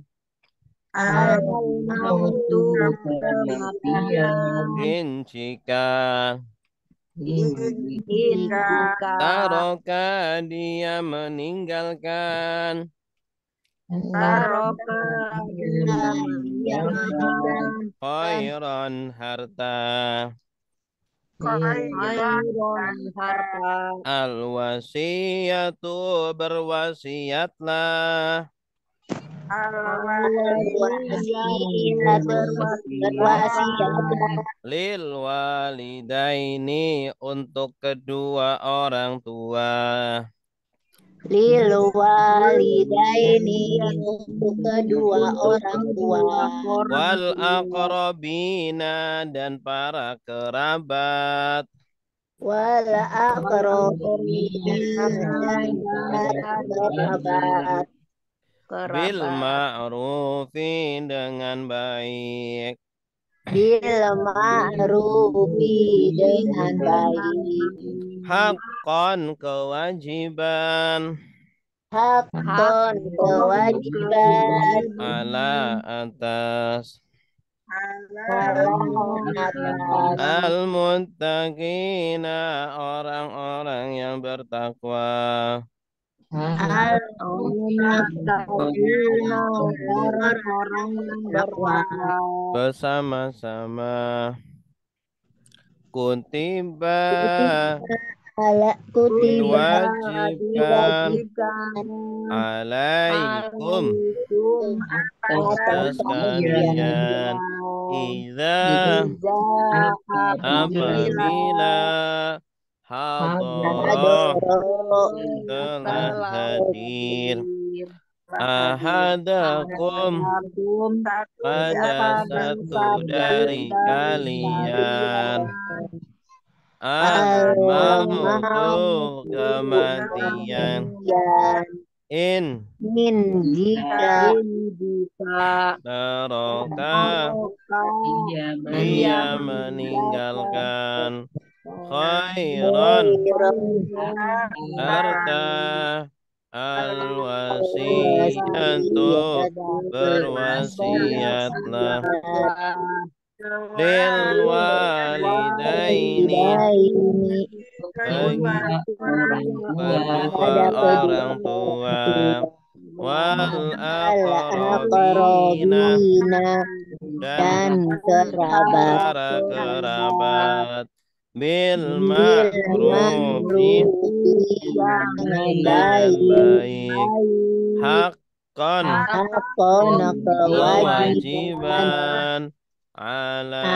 in jika taroka dia meninggalkan khairan harta al wasiyatu berwasiatlah lil walidaini untuk kedua orang tua lil walidaini untuk kedua orang tua wal aqrabina dan para kerabat wal aqrabina dan kerabat. Bil kerabat. ma'rufi dengan baik. Bil ma'rufi dengan baik. Haqqan kewajiban. Hakon kewajiban. Ala atas. Ala atas. Al-muttaqina orang-orang yang bertakwa. Al-muttaqina orang-orang yang bertakwa. Bersama-sama. Kutiba Ala kutiba diwajibkan alaikum alaikum atas kalian idza apabila hadara telah hadir ahadakum pada satu dari kalian al-mautu kematian in In jika taraka dia meninggalkan khairan harta al-wasiyatu berwasiatlah lil walidaini bagi kedua orang tua wal aqrabina dan kerabat para kerabat bil ma'rufi dengan baik haqqan Hakon kewajiban kewajiban ala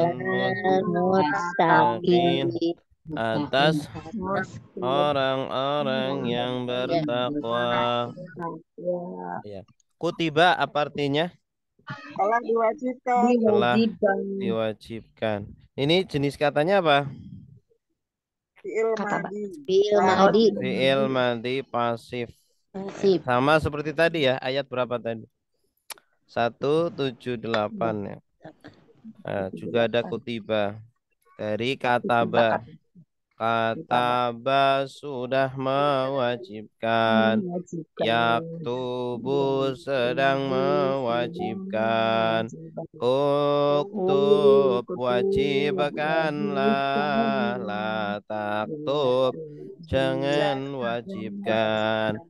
al-muttaqin atas orang-orang yang bertakwa. Ya. Kutiba apa artinya? Telah diwajibkan. Telah diwajibkan. Ini jenis katanya apa? Fi'il madi. Bil madi Fi'il madi pasif. pasif. Sama seperti tadi ya. Ayat berapa tadi? seratus tujuh puluh delapan ya. Nah, juga ada kutiba dari kataba. Kataba sudah mewajibkan. Yaktubu sedang mewajibkan. Uktub wajibkanlah. La taktub jangan wajibkan.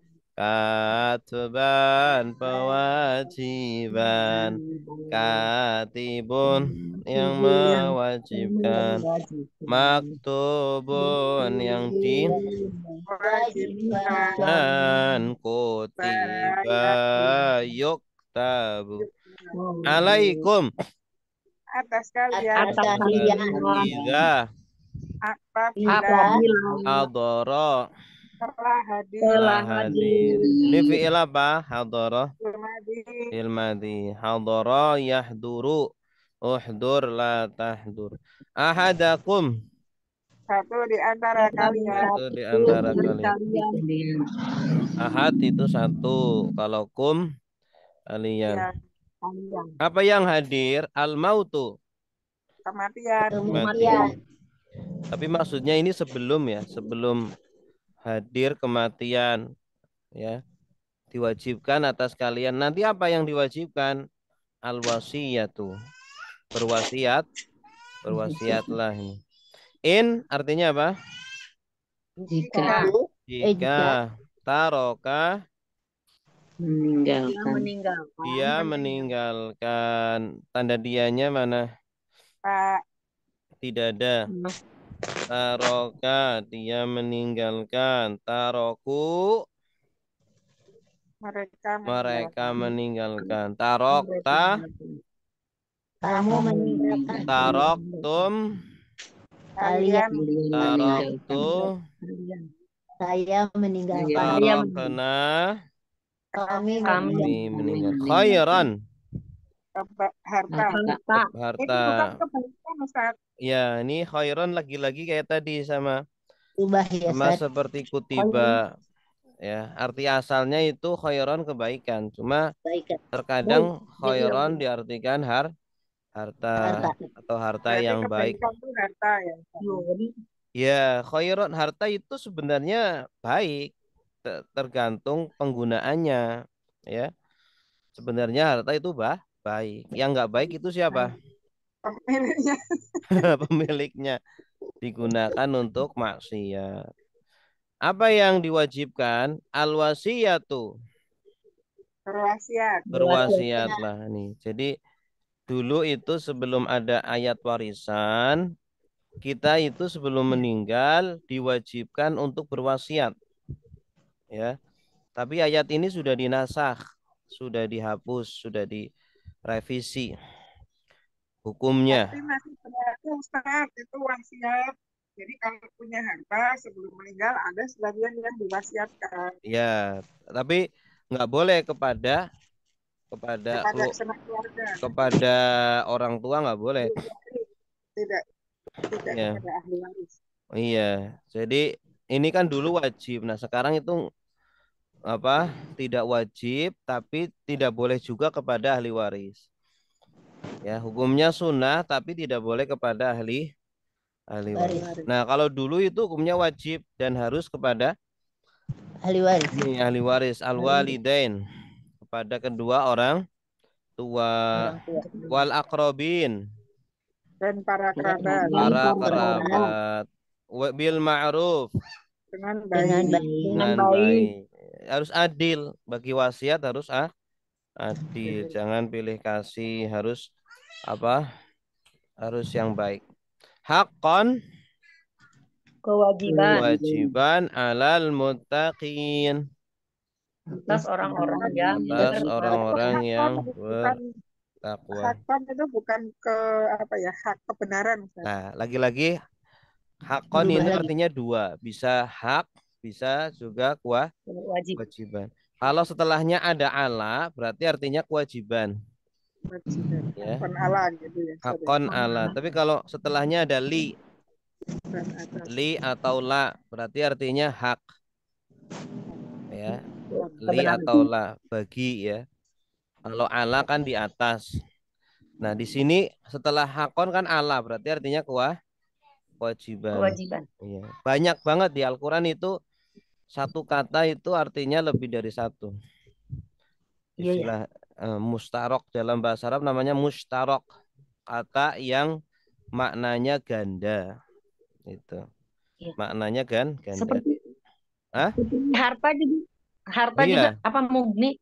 Katban pewajiban. Katibun yang mewajibkan. Maktubun yang di dan kutiba yuktabu alaikum Atas kalian. Atas kalian idza Apabila hadara telah hadir. telah hadir. Ini fi'il apa? Hadara Fi'il madi. fi'il madi. Hadara yahduru. Uhdur la tahdur. Ahadakum Satu di antara kalian. satu di antara kalian. Ahad itu satu. Kalau kum kalian. Ya, Apa yang hadir? Al-mautu. kematian. Kemudian Tapi maksudnya ini sebelum ya, sebelum hadir kematian ya. Diwajibkan atas kalian. Nanti apa yang diwajibkan? Al-wasiyatu. Berwasiat. Berwasiatlah ini. In artinya apa? jika Jika taroka meninggalkan dia meninggalkan. Tanda dianya mana? Pak, Tidak ada. Taroka dia meninggalkan. Taroku mereka mereka meninggalkan. meninggalkan. Tarokta kamu meninggalkan taroktum Kalian taroktu saya meninggalkan tarokna kami kami meninggal. Khairan keba- harta. harta Itu harta. bukan kebaikan, Ustaz. Ya, ini khairon lagi-lagi kayak tadi sama Ubah ya, sama Ustaz. seperti kutiba ya. Arti asalnya itu khairon kebaikan. Cuma Baik. terkadang Jadi yang khairon diartikan har harta Harta. atau harta berarti yang baik. kebaikan itu harta ya. Ya, khairon harta itu sebenarnya baik, Te- tergantung penggunaannya ya. Sebenarnya harta itu bah baik. Yang nggak baik itu siapa? Pemiliknya Pemiliknya, digunakan untuk maksiat. Apa yang diwajibkan? Al-wasiyatu. berwasiat. Berwasiatlah nih. Jadi dulu itu sebelum ada ayat warisan, kita itu sebelum meninggal diwajibkan untuk berwasiat, ya. Tapi ayat ini sudah dinasakh, sudah dihapus, sudah direvisi hukumnya. Tapi masih berlaku Ustaz, itu wasiat. Jadi kalau punya harta sebelum meninggal ada sebagian yang diwasiatkan Ya, tapi nggak boleh kepada kepada kepada kelu- sanak keluarga. kepada orang tua nggak boleh. Tidak, tidak Ya, kepada ahli waris. iya. Jadi ini kan dulu wajib. Nah, sekarang itu apa? Tidak wajib, tapi tidak boleh juga kepada ahli waris. Ya, hukumnya sunnah, tapi tidak boleh kepada ahli ahli waris. Waris. Nah, kalau dulu itu hukumnya wajib dan harus kepada Ahli waris. ini ahli waris al-walidain, kepada kedua orang tua, Orang tua. wal akrobin, Dan para kerabat para kerabat, wa- bil ma'ruf, dengan Dengan baik. baik. dengan baik. Harus adil, bagi wasiat harus ah, adil, jangan pilih kasih, harus apa? Harus yang baik. Hakon, Kewajiban kewajiban alal muttaqin, atas orang-orang yang atas bertakwa. orang-orang yang Bukan bertakwa. hakon itu bukan ke apa ya hak kebenaran Ustaz. Nah, lagi-lagi hakon Berubah ini lagi. artinya dua, bisa hak, bisa juga kuah Wajib. kewajiban. Kalau setelahnya ada ala, berarti artinya kewajiban. Kewajiban. Ya, Hakon ala gitu ya. Ustaz, ya. hakon ala. Tapi kalau setelahnya ada li, Dan atas. li atau la, berarti artinya hak. Ya, li Kebenaran. atau la, bagi ya. Kalau ala kan di atas. Nah, di sini setelah hakon kan ala, berarti artinya kuah kewajiban. Kewajiban. Iya. Banyak banget di Al-Quran itu satu kata itu artinya lebih dari satu. Iya ya. Istilah eh, mustarok dalam bahasa Arab namanya mustarok, kata yang maknanya ganda. Itu. Iya. Maknanya kan ganda. Seperti Hah? harta juga. Harta Iya. juga apa mugni?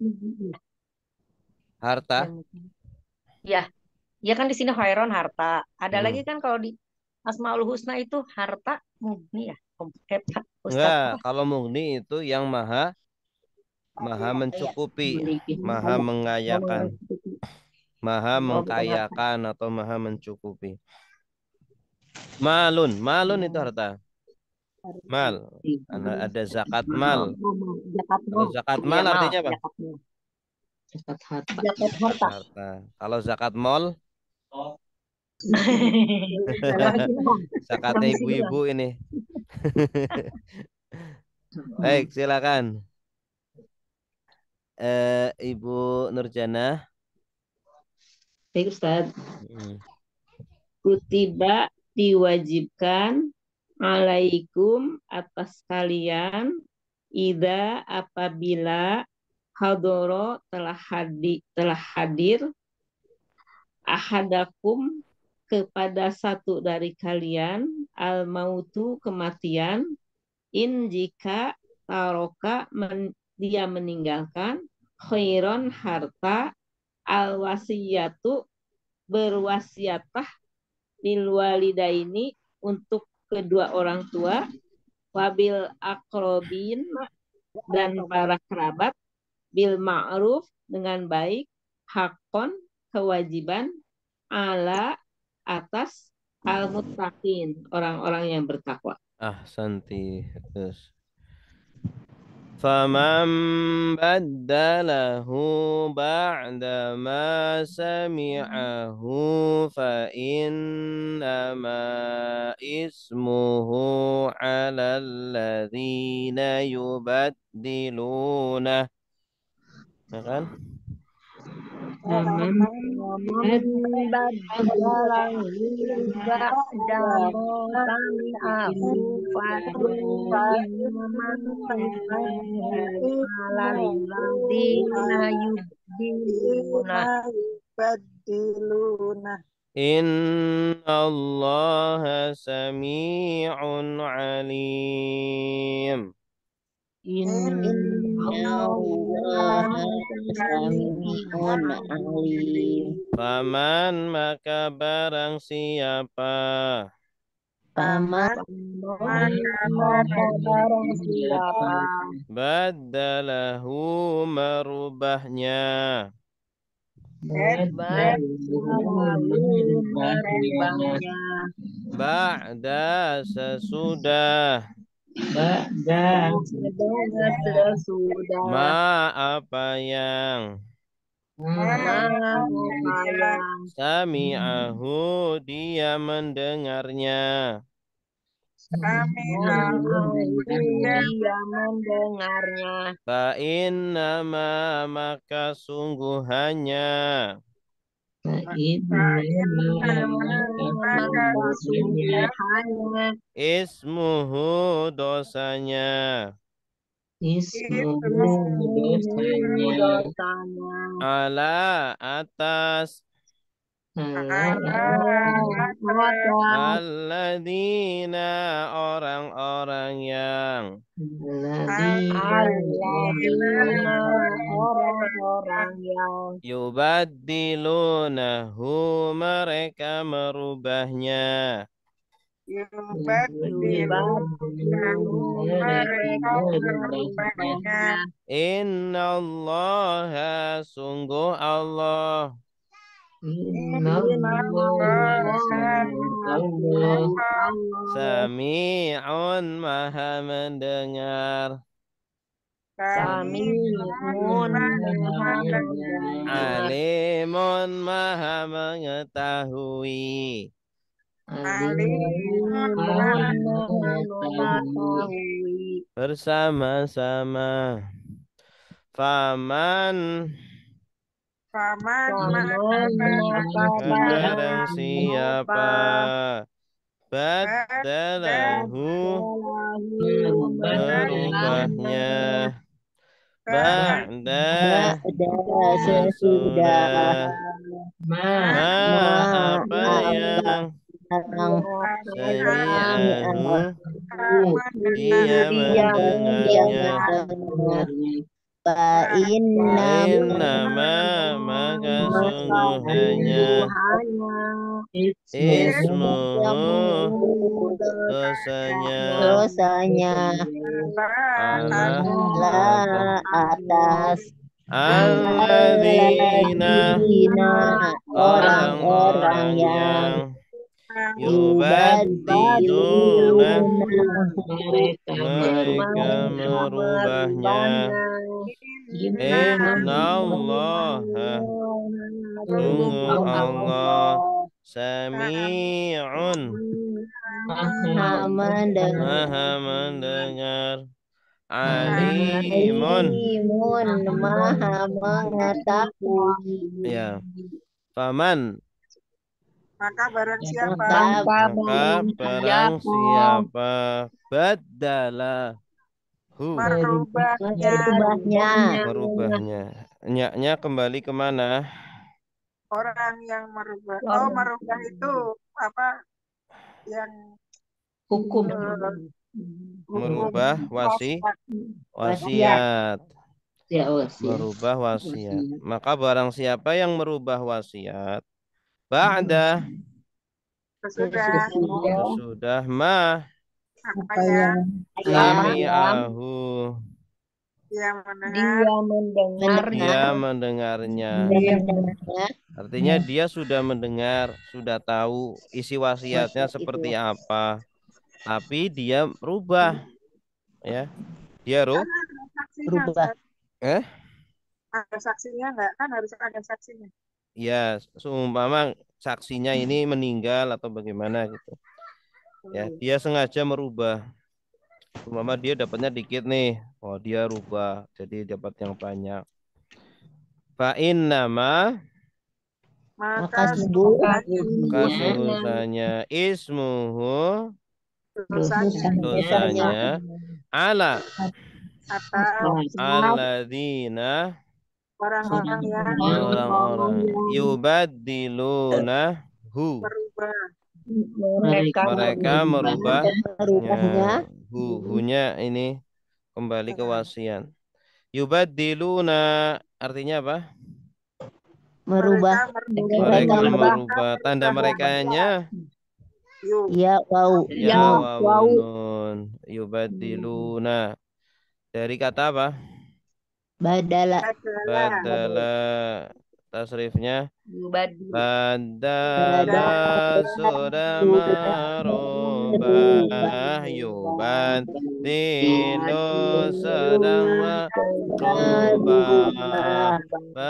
Harta. Ya, mugni. Ya, ya kan di sini khairon harta. Ada Hmm. lagi kan kalau di Asmaul Husna itu harta mugni ya. Hebat Ustaz. Enggak, Apa? kalau mugni itu yang maha maha mencukupi, maha mengayakan, maha Oh, bukan harta. mengkayakan atau maha mencukupi. Malun, malun itu harta. Mal. Ada, ada zakat mal. Zakat Kalau mal. zakat Iya, mal mal. artinya apa? Zakat mal. Zakat harta. Zakat harta. Harta. Kalau zakat mal, zakatnya ibu-ibu ini. Baik, silakan. Eh, Ibu Nurjana. Baik Ustaz. Hmm. Kutiba diwajibkan alaikum atas kalian ida apabila hadoro telah hadir telah hadir ahadakum kepada satu dari kalian al mautu kematian in jika taroka men, dia meninggalkan khairon harta al wasiyatu berwasiatah lil walidaini untuk kedua orang tua wabil akrobin dan para kerabat bil ma'ruf dengan baik hakon kewajiban ala atas al muttaqin orang-orang yang bertakwa. Ah, Santi. Terus. فمن بدله بعدما سمعه فإنما اسمه على الذين يبدلونه. Ya kan? Faman ومن بدله بعد ما سمعه فإنما إثمه على الذين يبدلونه. Badiluna. Inna Allah sami'un alim. Inna Allaha sami'un alim. Faman maka barang siapa Paman Maka barang siapa badalahu merubahnya Baddalahu merubahnya ba'da sesudah ba'da dengan sesudah ma apa yang apa yang sami'ahu dia mendengarnya Kami Ma'ahu dia mendengarnya fa innama maka sungguhannya maka sungguhannya ismuhu dosanya ismuhu dosanya dosanya ala atas alladzina orang-orang yang alladzina orang-orang yang yubaddilunahu mereka merubahnya mereka merubahnya innallaha sungguh Allah Inna Allah sami'un maha mendengar Sami'un maha mendengar alimun maha mengetahui Alimun maha mengetahui bersama-sama faman Paman Paman maka barang siapa badalahu merubahnya ba'da sesudah ma ma apa yang sami'ahu dia mendengarnya Fa inna innama maka sungguhnya ismuhu dosanya dosanya ala la atas alladzina alladzina orang-orang yang yubaddiluna mereka merubahnya innallaha sungguh Allah sami'un maha mendengar maha mendengar alimun alimun maha mengetahui ya faman maka barang siapa maka barang siapa badalahu merubahnya merubahnya merubahnya nyaknya kembali kemana orang yang merubah oh merubah itu apa yang hukum eh, merubah wasi Wasiat. wasiat ya wasiat merubah wasiat maka barang siapa yang merubah wasiat ba'da sesudah sesudah ma apa yang sami'ahu dia mendengar Dia mendengar dia mendengarnya artinya dia sudah mendengar sudah tahu isi wasiatnya seperti apa tapi dia rubah ya dia ru saksinya, Merubah. Ustaz. Eh? Ada saksinya nggak? Kan harus ada saksinya. Ya, seumpama saksinya ini meninggal atau bagaimana gitu. Ya, dia sengaja merubah. Seumpama dia dapatnya dikit nih. Oh, dia rubah jadi dapat yang banyak. Fa nama Maka Maka sungguh sesungguhnya maka Sesungguhnya sungguhnya ismuhu dosanya dosanya ala atas alladzina orang-orang yang orang-orang yubadiluna hu merubah Mereka mereka merubah merubahnya merubahnya hu hunya ini kembali ke wasian. Yubadiluna artinya apa? merubah mereka Mereka mereka merubah tanda merekanya yuk ya wau ya nun wawunun yubadiluna dari kata apa? badala adalah Badala tasrifnya Yubadi. badala sudah merubah yubadilu sedang merubah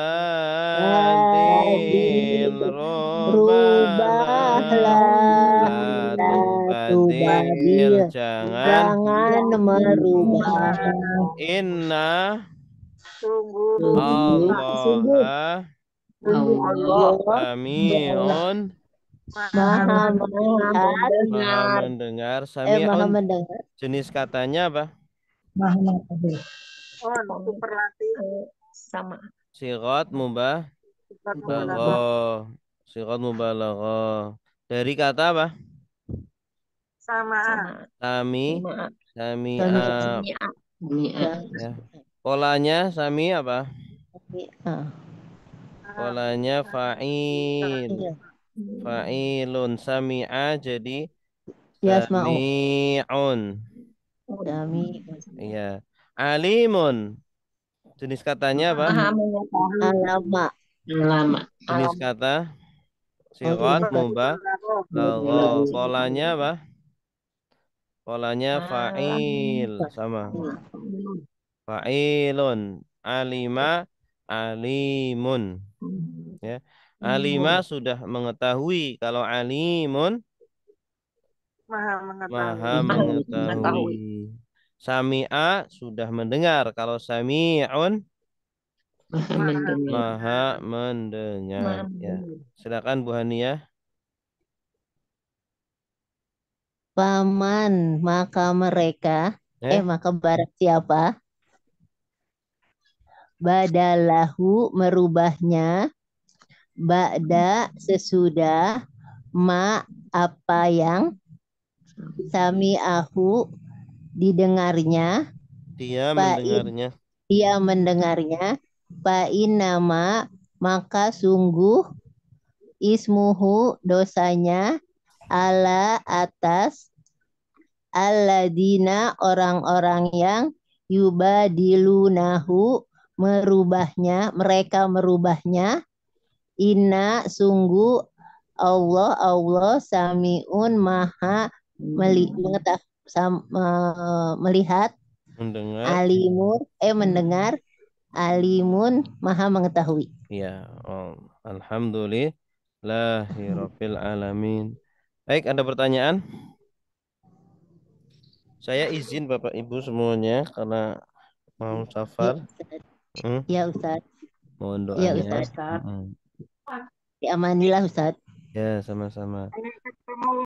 badil rubahlah rubahlah latu latu badil badil jangan jangan merubah inna sungguh Allah sungguh Allah Allah sami'un maha maha melihat maha Mendengar. mendengar. eh maha Sami'un mendengar jenis katanya apa? on superlatif Sama. Sigot mubah sifat Mubalaghah. laghah. Sigot mubalaghah. Dari kata apa? sama Sama. Sami, Sama. sami'a. Sami'a. Mi'ah Ya. Polanya sami apa? Ah, Polanya fa'il. iya. Fa'ilun sami'a jadi Yasma'u sami'un. Sami Iya. Alimun. Jenis katanya apa? Maha mengetahui. alama lama Jenis Alam. kata oh sigot jenis mubah laghah. Polanya apa? Polanya Alam. fa'il sama. Fa'ilun. Alima alimun. Ya. Alima sudah mengetahui. Kalau alimun maha mengetahui maha Maha mengetahui. mengetahui. Sami'a sudah mendengar. Kalau sami'un maha maha mendengar maha mendengar. Maha Ya. mendengar. Silakan Bu Hania. paman maka mereka eh Eh? maka barang siapa badalahu merubahnya ba'da sesudah ma apa yang sami'ahu didengarnya Dia fa'in mendengarnya. dia mendengarnya fa'in nama maka sungguh ismuhu dosanya ala atas alladzina orang-orang yang yubadilunahu merubahnya mereka merubahnya inna sungguh Allah Allah samiun maha meli, mengetah, sam, eh, melihat Mendengar. alimun eh mendengar alimun maha mengetahui. Ya. Oh. Alhamdulillahirabbil alamin. Baik, ada pertanyaan? Saya izin Bapak Ibu semuanya karena mau Ya safar. Ustaz. Hmm, Ya Ustaz. mohon Ya doanya. Ustaz. Hmm. Diamanilah Ustaz. Ya, sama-sama. Ini